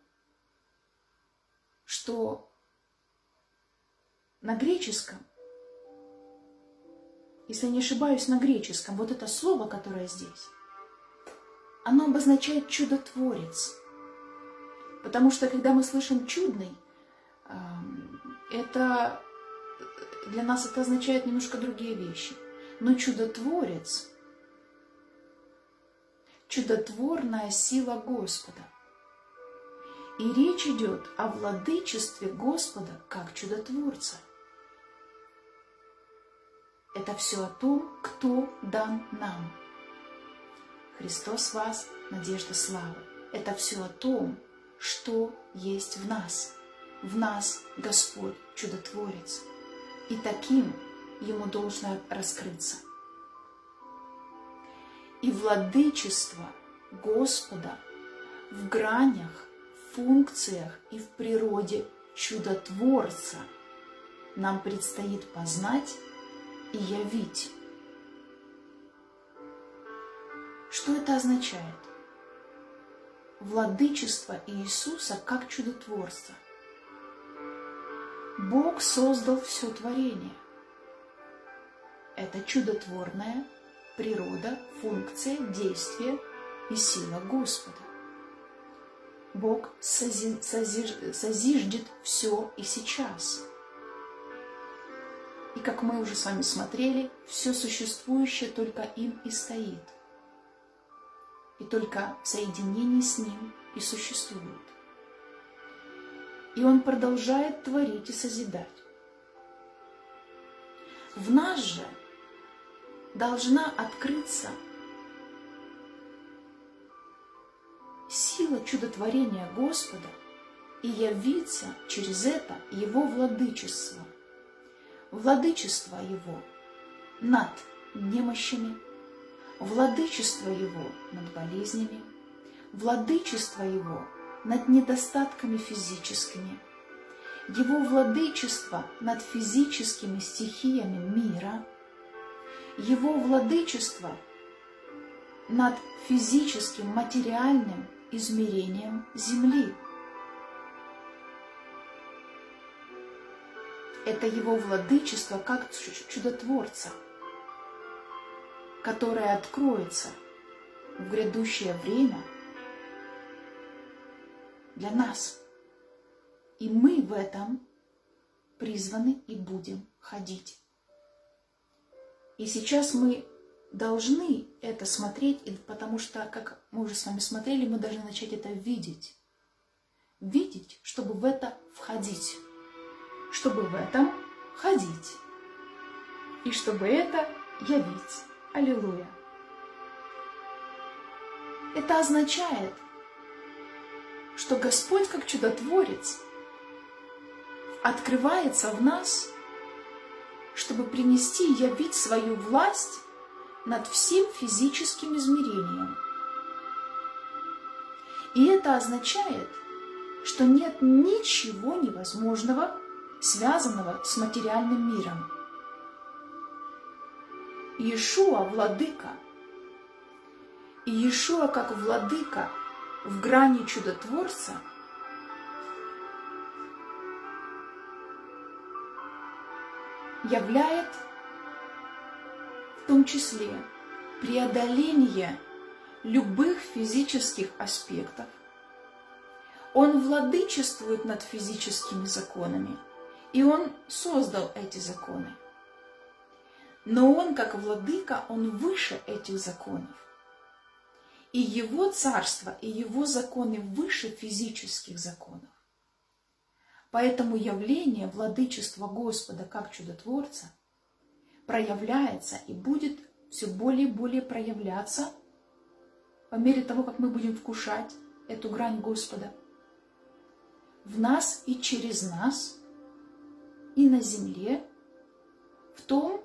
что на греческом если я не ошибаюсь, на греческом, вот это слово, которое здесь, оно обозначает чудотворец. Потому что, когда мы слышим «чудный», это для нас это означает немножко другие вещи. Но чудотворец, чудотворная сила Господа. И речь идет о владычестве Господа как чудотворца. Это все о том, кто дан нам. Христос в вас, надежда славы. Это все о том, что есть в нас. В нас Господь чудотворец. И таким Ему должно раскрыться. И владычество Господа в гранях, функциях и в природе чудотворца нам предстоит познать и явить. Что это означает? Владычество Иисуса как чудотворца. Бог создал все творение. Это чудотворная природа, функция, действие и сила Господа. Бог созиждет все и сейчас. И как мы уже с вами смотрели, все существующее только им и стоит. И только в соединении с Ним и существует. И Он продолжает творить и созидать. В нас же должна открыться сила чудотворения Господа и явиться через это Его владычество. Владычество Его над немощами, владычество Его над болезнями, владычество Его над недостатками физическими, Его владычество над физическими стихиями мира, Его владычество над физическим материальным измерением земли. Это Его владычество как чудотворца, которое откроется в грядущее время для нас. И мы в этом призваны и будем ходить. И сейчас мы должны это смотреть, потому что, как мы уже с вами смотрели, мы должны начать это видеть. Видеть, чтобы в это входить. Чтобы в этом ходить. И чтобы это явить. Аллилуйя. Это означает, что Господь, как чудотворец, открывается в нас, чтобы принести и явить свою власть над всем физическим измерением. И это означает, что нет ничего невозможного, связанного с материальным миром. Иешуа – владыка. И Иешуа, как владыка в грани чудотворца, являет в том числе преодоление любых физических аспектов. Он владычествует над физическими законами, и Он создал эти законы. Но Он, как владыка, Он выше этих законов. И Его царство, и Его законы выше физических законов. Поэтому явление владычества Господа как чудотворца проявляется и будет все более и более проявляться по мере того, как мы будем вкушать эту грань Господа в нас и через нас, и на земле, в том,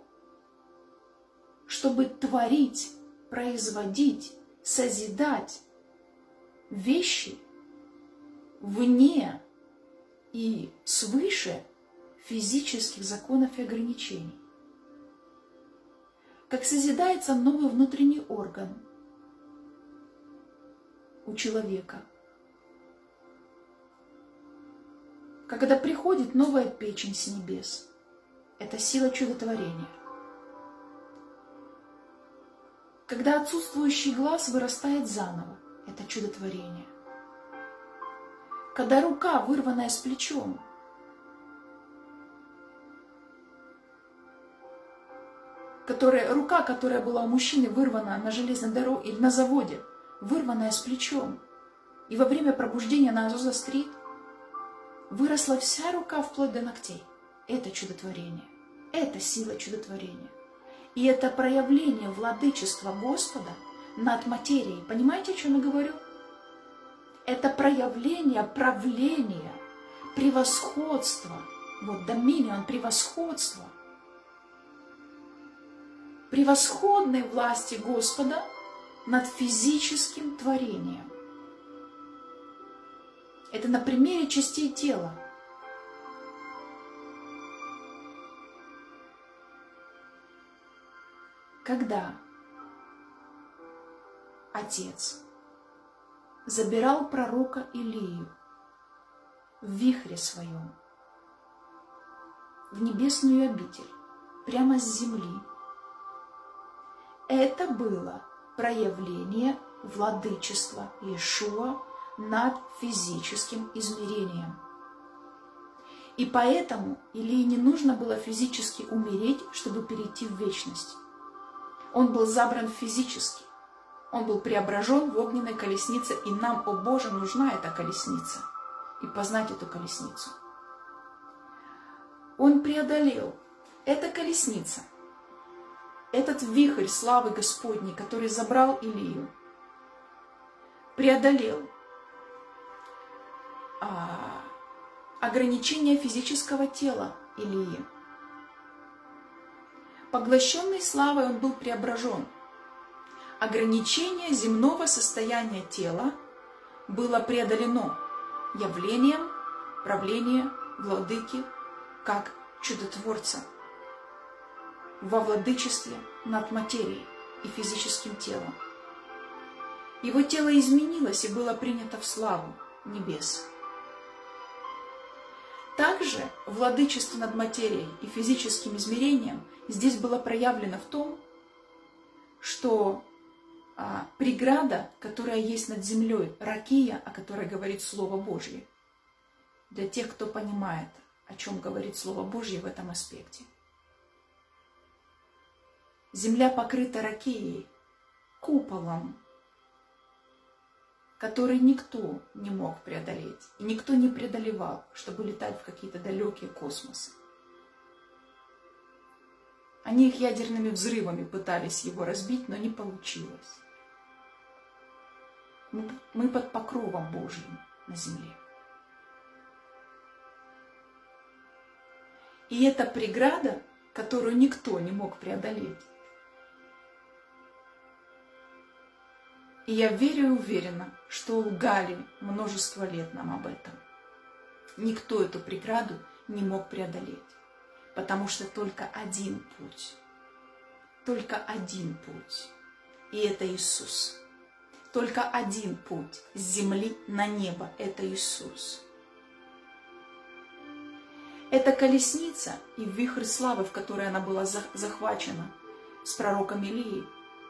чтобы творить, производить, созидать вещи вне и свыше физических законов и ограничений. Как созидается новый внутренний орган у человека. Когда приходит новая печень с небес, это сила чудотворения. Когда отсутствующий глаз вырастает заново, это чудотворение. Когда рука, вырванная с плечом, рука, которая была у мужчины вырвана на железной дороге или на заводе, вырванная с плечом, и во время пробуждения на Азуза-стрит выросла вся рука вплоть до ногтей. Это чудотворение. Это сила чудотворения. И это проявление владычества Господа над материей. Понимаете, о чем я говорю? Это проявление правления, превосходства. Вот доминион, превосходства. Превосходной власти Господа над физическим творением. Это на примере частей тела. Когда Отец забирал пророка Илию в вихре своем, в небесную обитель, прямо с земли, это было проявление владычества Иешуа над физическим измерением. И поэтому Илии не нужно было физически умереть, чтобы перейти в вечность. Он был забран физически. Он был преображен в огненной колеснице, и нам, о Боже, нужна эта колесница. И познать эту колесницу. Он преодолел. Эта колесница, этот вихрь славы Господней, который забрал Илию, преодолел ограничение физического тела Илии. Поглощенный славой он был преображен. Ограничение земного состояния тела было преодолено явлением правления владыки как чудотворца во владычестве над материей и физическим телом. Его тело изменилось и было принято в славу небес. Также владычество над материей и физическим измерением здесь было проявлено в том, что преграда, которая есть над землей, ракия, о которой говорит Слово Божье, для тех, кто понимает, о чем говорит Слово Божье в этом аспекте. Земля покрыта ракией, куполом, который никто не мог преодолеть, и никто не преодолевал, чтобы летать в какие-то далекие космосы. Они их ядерными взрывами пытались его разбить, но не получилось. Мы под покровом Божьим на земле. И эта преграда, которую никто не мог преодолеть. И я верю и уверена, что лгали множество лет нам об этом. Никто эту преграду не мог преодолеть, потому что только один путь. Только один путь. И это Иисус. Только один путь с земли на небо. Это Иисус. Эта колесница и вихрь славы, в которой она была захвачена с пророком Илией,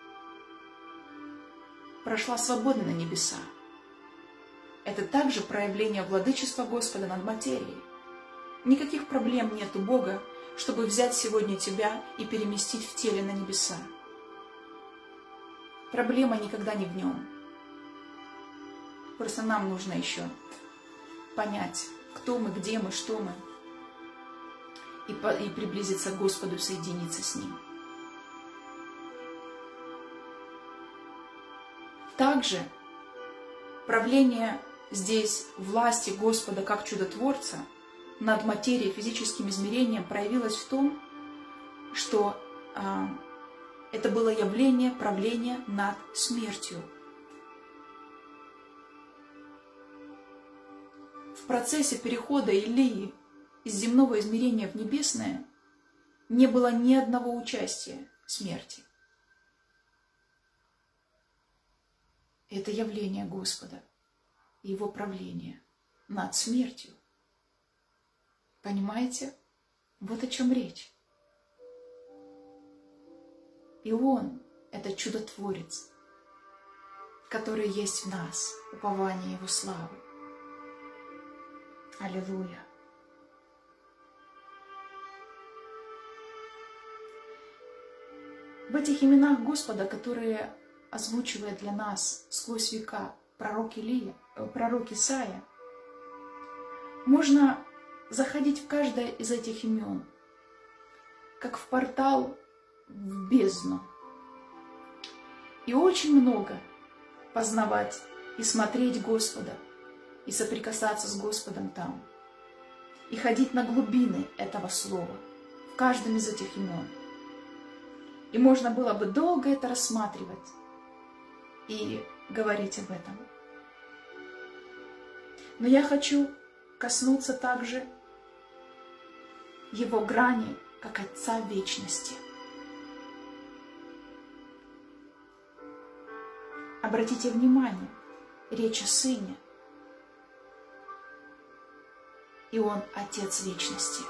прошла свободно на небеса. Это также проявление владычества Господа над материей. Никаких проблем нет у Бога, чтобы взять сегодня тебя и переместить в теле на небеса. Проблема никогда не в нем. Просто нам нужно еще понять, кто мы, где мы, что мы, и приблизиться к Господу, соединиться с Ним. Также правление здесь власти Господа как чудотворца над материей, физическим измерением проявилось в том, что это было явление правления над смертью. В процессе перехода Илии из земного измерения в небесное не было ни одного участия смерти. Это явление Господа и Его правление над смертью. Понимаете? Вот о чем речь. И Он это чудотворец, который есть в нас, упование Его славы. Аллилуйя! В этих именах Господа, которые озвучивает для нас сквозь века пророк Исаия, можно заходить в каждое из этих имен, как в портал в бездну, и очень много познавать и смотреть Господа, и соприкасаться с Господом там, и ходить на глубины этого слова в каждом из этих имен. И можно было бы долго это рассматривать и говорить об этом. Но я хочу коснуться также Его грани, как Отца Вечности. Обратите внимание, речь о Сыне, и Он Отец Вечности.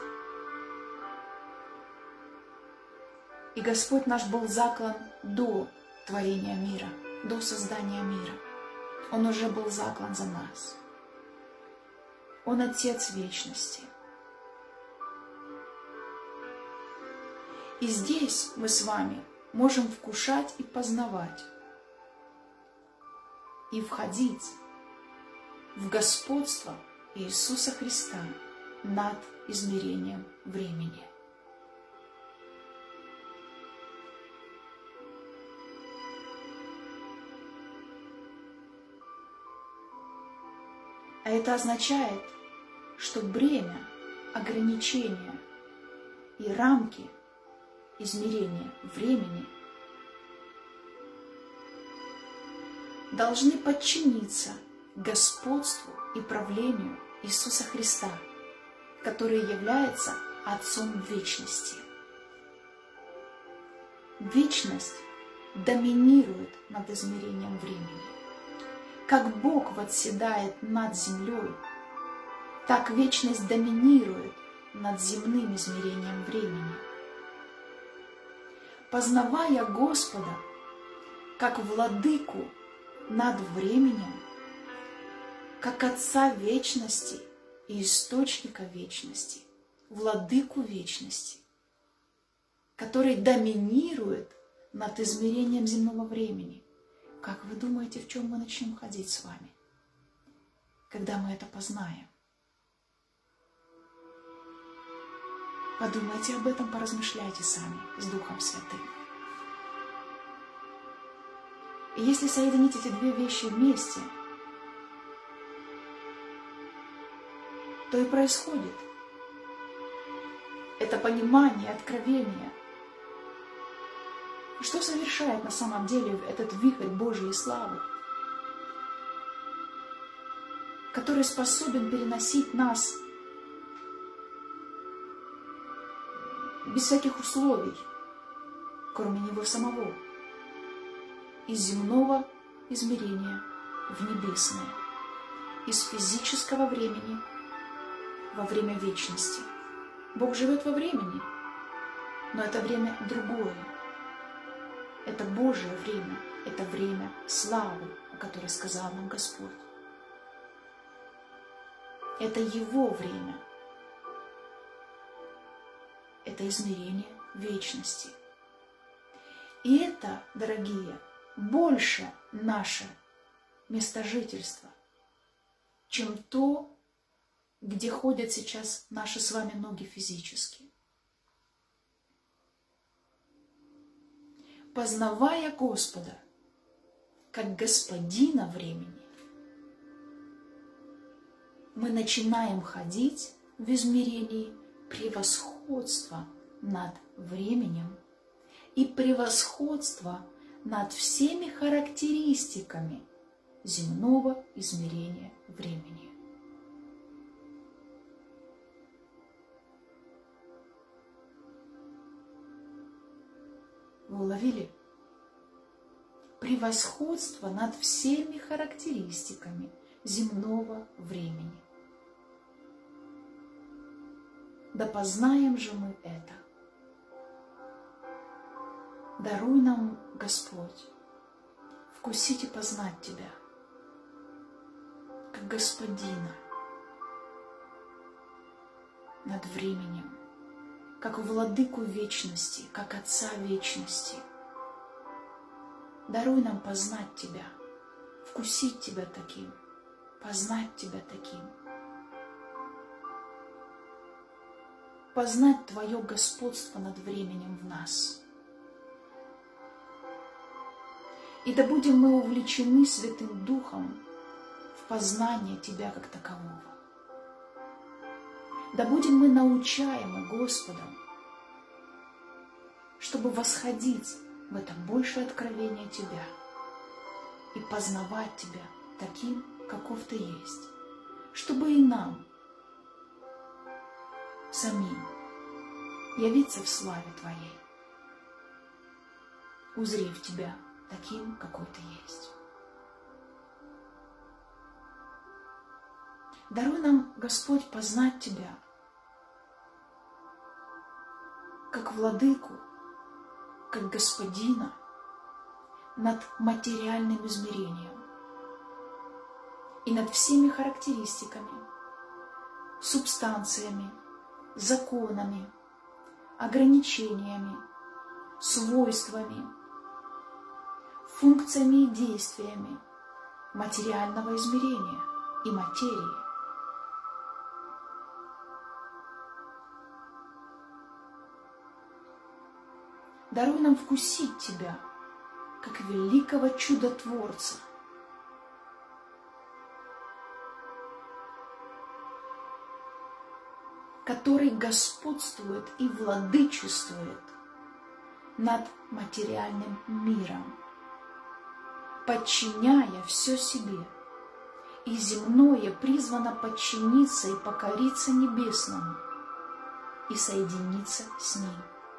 И Господь наш был заклан до творения мира, до создания мира. Он уже был заклан за нас. Он Отец Вечности. И здесь мы с вами можем вкушать и познавать, и входить в господство Иисуса Христа над измерением времени. А это означает, что бремя, ограничения и рамки измерения времени должны подчиниться господству и правлению Иисуса Христа, который является Отцом Вечности. Вечность доминирует над измерением времени. Как Бог восседает над землей, так вечность доминирует над земным измерением времени. Познавая Господа как владыку над временем, как Отца Вечности и Источника Вечности, владыку Вечности, который доминирует над измерением земного времени. Как вы думаете, в чем мы начнем ходить с вами, когда мы это познаем? Подумайте об этом, поразмышляйте сами с Духом Святым. И если соединить эти две вещи вместе, то и происходит это понимание, откровение. Что совершает на самом деле этот вихрь Божьей славы, который способен переносить нас без всяких условий, кроме Него самого, из земного измерения в небесное, из физического времени во время вечности. Бог живет во времени, но это время другое. Это Божье время, это время славы, о которой сказал нам Господь. Это Его время. Это измерение вечности. И это, дорогие, больше наше место жительства, чем то, где ходят сейчас наши с вами ноги физически. Познавая Господа как Господина времени, мы начинаем ходить в измерении превосходства над временем и превосходства над всеми характеристиками земного измерения времени. Вы уловили? Превосходство над всеми характеристиками земного времени. Да познаем же мы это. Даруй нам, Господь, вкусить и познать Тебя, как Господина над временем, как Владыку вечности, как Отца вечности. Даруй нам познать Тебя, вкусить Тебя таким, познать Тебя таким, познать Твое господство над временем в нас. И да будем мы увлечены Святым Духом в познание Тебя как такового. Да будем мы научаемы Господом, чтобы восходить в это большее откровение Тебя и познавать Тебя таким, каков Ты есть, чтобы и нам самим явиться в славе Твоей, узрев Тебя таким, какой Ты есть. Даруй нам, Господь, познать Тебя как Владыку, как Господина над материальным измерением и над всеми характеристиками, субстанциями, законами, ограничениями, свойствами, функциями и действиями материального измерения и материи. Даруй нам вкусить Тебя, как великого чудотворца, который господствует и владычествует над материальным миром, подчиняя все себе, и земное призвано подчиниться и покориться небесному и соединиться с Ним.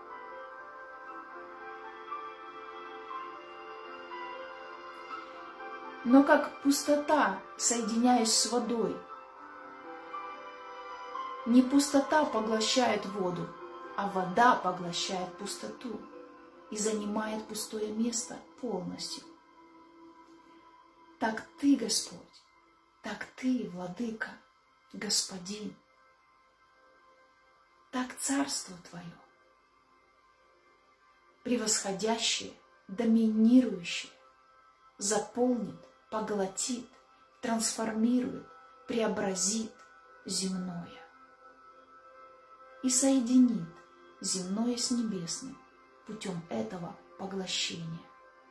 Но как пустота, соединяясь с водой, не пустота поглощает воду, а вода поглощает пустоту и занимает пустое место полностью. Так Ты, Господь, так Ты, Владыка, Господин, так Царство Твое, превосходящее, доминирующее, заполнит, поглотит, трансформирует, преобразит земное и соединит земное с небесным путем этого поглощения.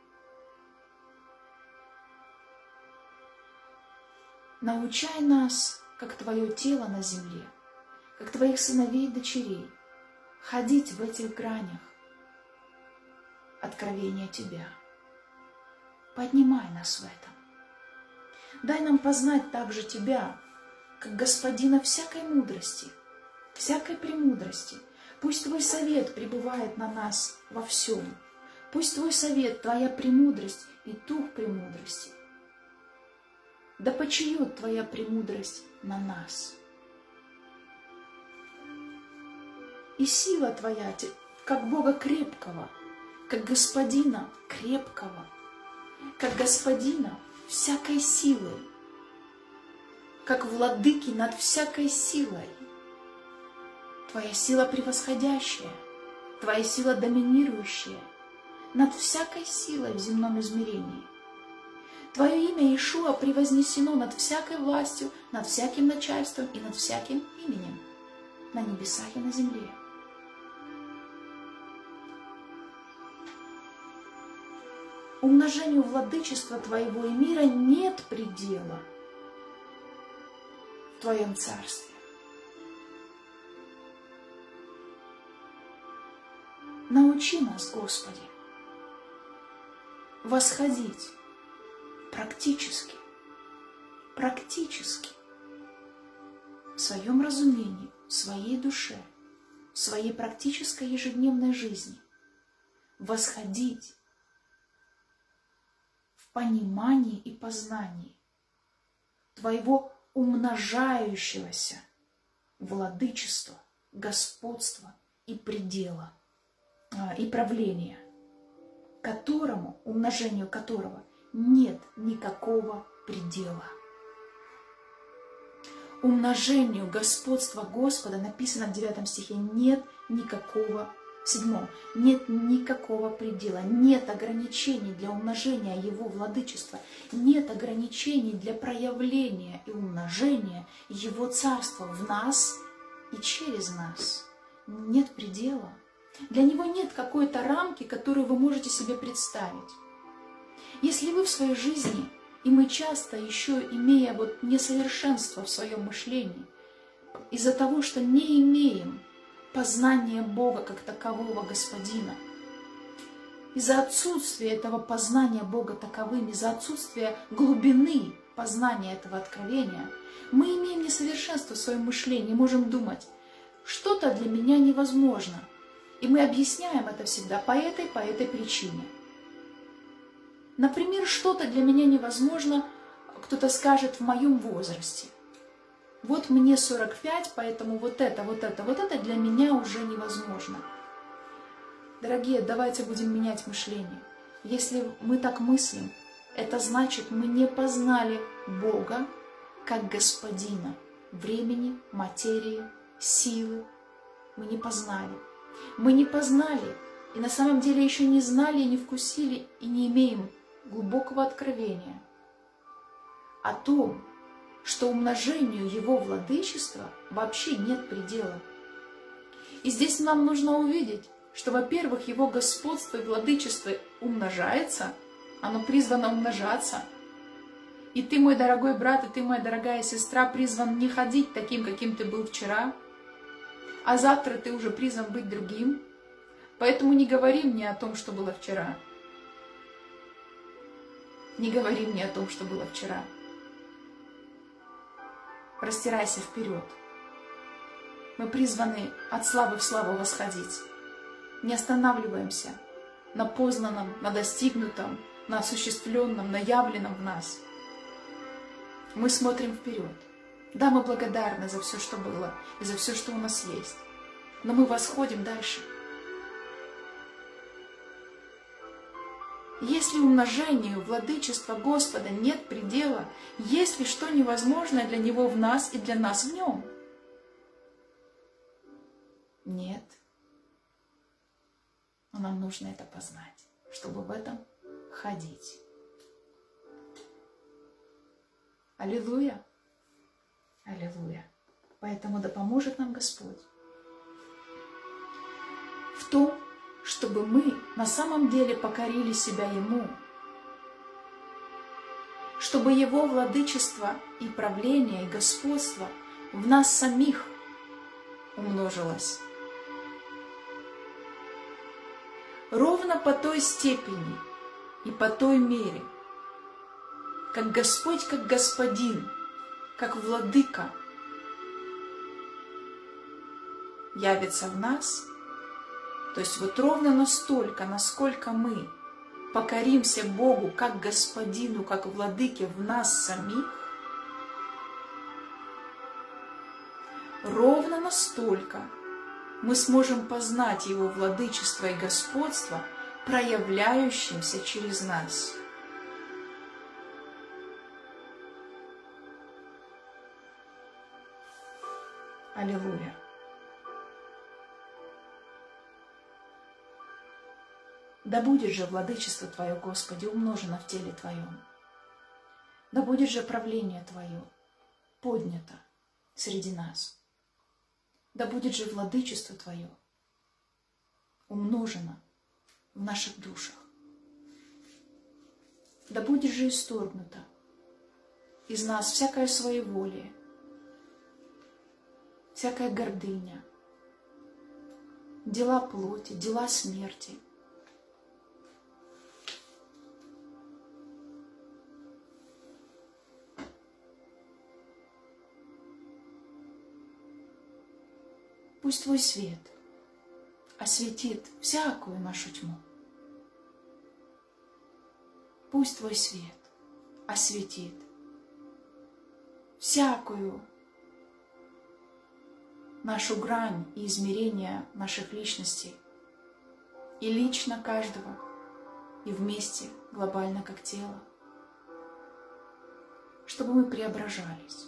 Научай нас, как Твое тело на земле, как Твоих сыновей и дочерей, ходить в этих гранях откровения Тебя. Поднимай нас в этом. Дай нам познать также Тебя, как Господина всякой мудрости, всякой премудрости. Пусть Твой совет пребывает на нас во всем. Пусть Твой совет, Твоя премудрость и дух премудрости. Да почиет Твоя премудрость на нас. И сила Твоя, как Бога крепкого, как Господина крепкого, как Господина всякой силы, как владыки над всякой силой. Твоя сила превосходящая, Твоя сила доминирующая над всякой силой в земном измерении. Твое имя Иешуа превознесено над всякой властью, над всяким начальством и над всяким именем, на небесах и на земле. Умножению владычества Твоего и мира нет предела в Твоем Царстве. Научи нас, Господи, восходить практически в своем разумении, в своей душе, в своей практической ежедневной жизни, восходить в понимании и познании Твоего умножающегося владычества, господства и предела, и правления умножению которого нет никакого предела. Умножению господства Господа, написано в 9 стихе, нет никакого, в 7, нет никакого предела, нет ограничений для умножения Его владычества, нет ограничений для проявления и умножения Его царства в нас и через нас. Нет предела. Для Него нет какой-то рамки, которую вы можете себе представить. Если вы в своей жизни, и мы часто еще, имея несовершенство в своем мышлении, из-за того, что не имеем познания Бога как такового Господина, из-за отсутствия этого познания Бога таковым, из-за отсутствия глубины познания этого откровения, мы имеем несовершенство в своем мышлении, можем думать, что-то для меня невозможно. И мы объясняем это всегда по этой причине. Например, что-то для меня невозможно, кто-то скажет, в моем возрасте. Вот мне 45, поэтому вот это для меня уже невозможно. Дорогие, давайте будем менять мышление. Если мы так мыслим, это значит, мы не познали Бога как Господина времени, материи, силы. Мы не познали. Мы не познали, и на самом деле еще не знали, не вкусили, и не имеем глубокого откровения о том, что умножению Его владычества вообще нет предела. И здесь нам нужно увидеть, что, во-первых, Его господство и владычество умножается, оно призвано умножаться. И ты, мой дорогой брат, и ты, моя дорогая сестра, призван не ходить таким, каким ты был вчера, а завтра ты уже призван быть другим. Поэтому не говори мне о том, что было вчера. Не говори мне о том, что было вчера. Простирайся вперед. Мы призваны от славы в славу восходить. Не останавливаемся на познанном, на достигнутом, на осуществленном, на явленном в нас. Мы смотрим вперед. Да, мы благодарны за все, что было, и за все, что у нас есть. Но мы восходим дальше. Если умножению владычества Господа нет предела, есть ли что невозможное для Него в нас и для нас в Нем? Нет. Но нам нужно это познать, чтобы в этом ходить. Аллилуйя! Аллилуйя! Поэтому да поможет нам Господь в том, чтобы мы на самом деле покорили себя Ему, чтобы Его владычество и правление, и господство в нас самих умножилось. Ровно по той степени и по той мере, как Господь, как Господин, как Владыка явится в нас, то есть вот ровно настолько, насколько мы покоримся Богу как Господину, как Владыке в нас самих, ровно настолько мы сможем познать Его владычество и господство, проявляющимся через нас. Аллилуйя! Да будет же владычество Твое, Господи, умножено в теле Твоем. Да будет же правление Твое поднято среди нас. Да будет же владычество Твое умножено в наших душах. Да будет же исторгнуто из нас всякое своеволие, всякая гордыня, дела плоти, дела смерти. Пусть Твой свет осветит всякую нашу тьму. Пусть Твой свет осветит всякую нашу грань и измерение наших личностей, и лично каждого, и вместе, глобально как тело, чтобы мы преображались,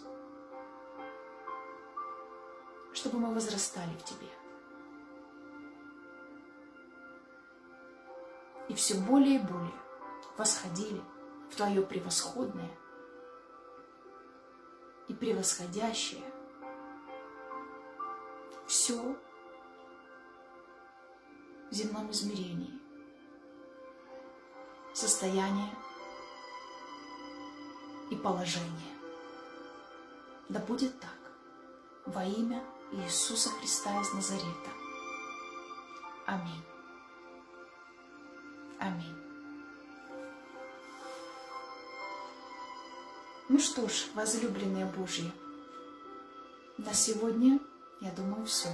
чтобы мы возрастали в Тебе. И все более и более восходили в Твое превосходное и превосходящее все в земном измерении состояние и положение. Да будет так во имя Иисуса Христа из Назарета. Аминь. Аминь. Ну что ж, возлюбленные Божьи, на сегодня, я думаю, все.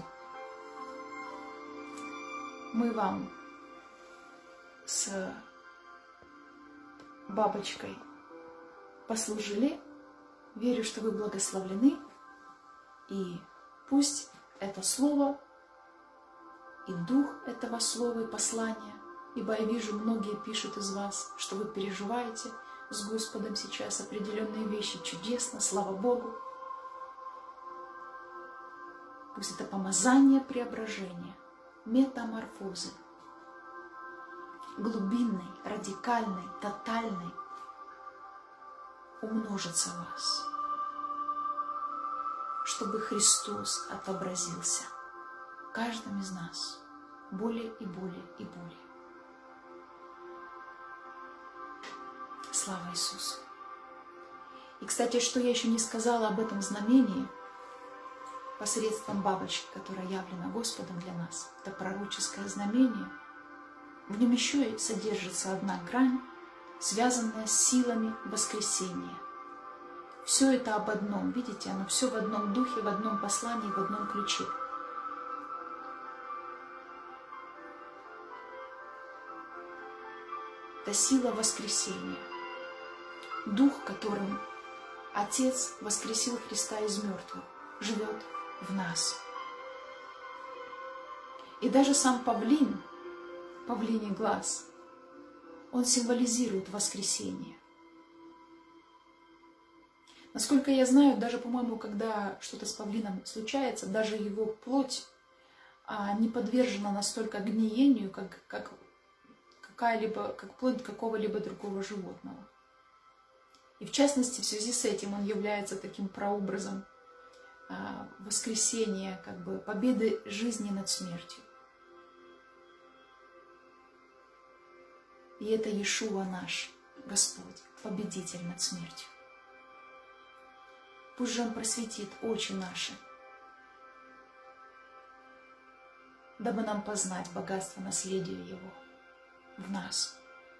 Мы вам с бабочкой послужили. Верю, что вы благословлены. И пусть это слово и дух этого слова и послания, ибо я вижу, многие пишут из вас, что вы переживаете с Господом сейчас определенные вещи. Чудесно, слава Богу. Пусть это помазание преображения, метаморфозы, глубинной, радикальной, тотальной, умножится в вас, чтобы Христос отобразился в каждом из нас более и более и более. Слава Иисусу! И, кстати, что я еще не сказала об этом знамении, посредством бабочки, которая явлена Господом для нас, это пророческое знамение. В нем еще и содержится одна грань, связанная с силами воскресения. Все это об одном, видите, оно все в одном духе, в одном послании, в одном ключе. Это сила воскресения. Дух, которым Отец воскресил Христа из мертвых, живет в нас. И даже сам павлин, павлиний глаз, он символизирует воскресение. Насколько я знаю, даже, по-моему, когда что-то с павлином случается, даже его плоть не подвержена настолько гниению, как плоть какого-либо другого животного. И в частности, в связи с этим он является таким прообразом воскресения, как бы победы жизни над смертью. И это Иешуа наш, Господь, победитель над смертью. Пусть же Он просветит очи наши, дабы нам познать богатство наследия Его в нас.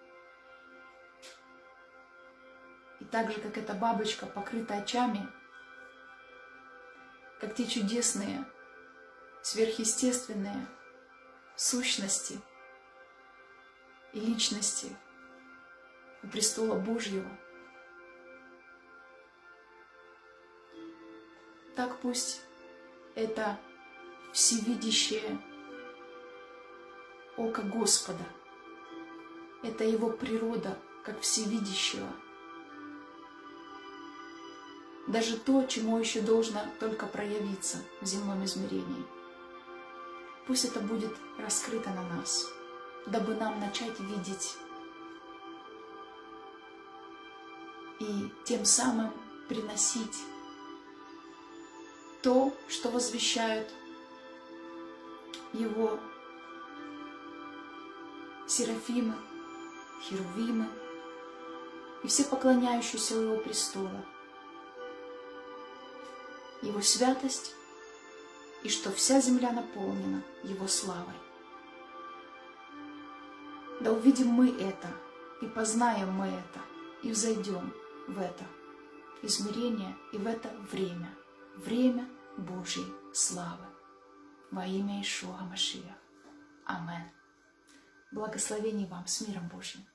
И так же, как эта бабочка покрыта очами, как те чудесные, сверхъестественные сущности и личности у престола Божьего, так пусть это всевидящее око Господа, это Его природа, как всевидящего, даже то, чему еще должно только проявиться в земном измерении. Пусть это будет раскрыто на нас, дабы нам начать видеть и тем самым приносить то, что возвещают Его серафимы, херувимы и все поклоняющиеся у Его престола, Его святость, и что вся земля наполнена Его славой. Да увидим мы это, и познаем мы это, и взойдем в это измерение и в это время, время Божьей славы. Во имя Иешуа Машиах. Амен. Благословений вам с миром Божьим.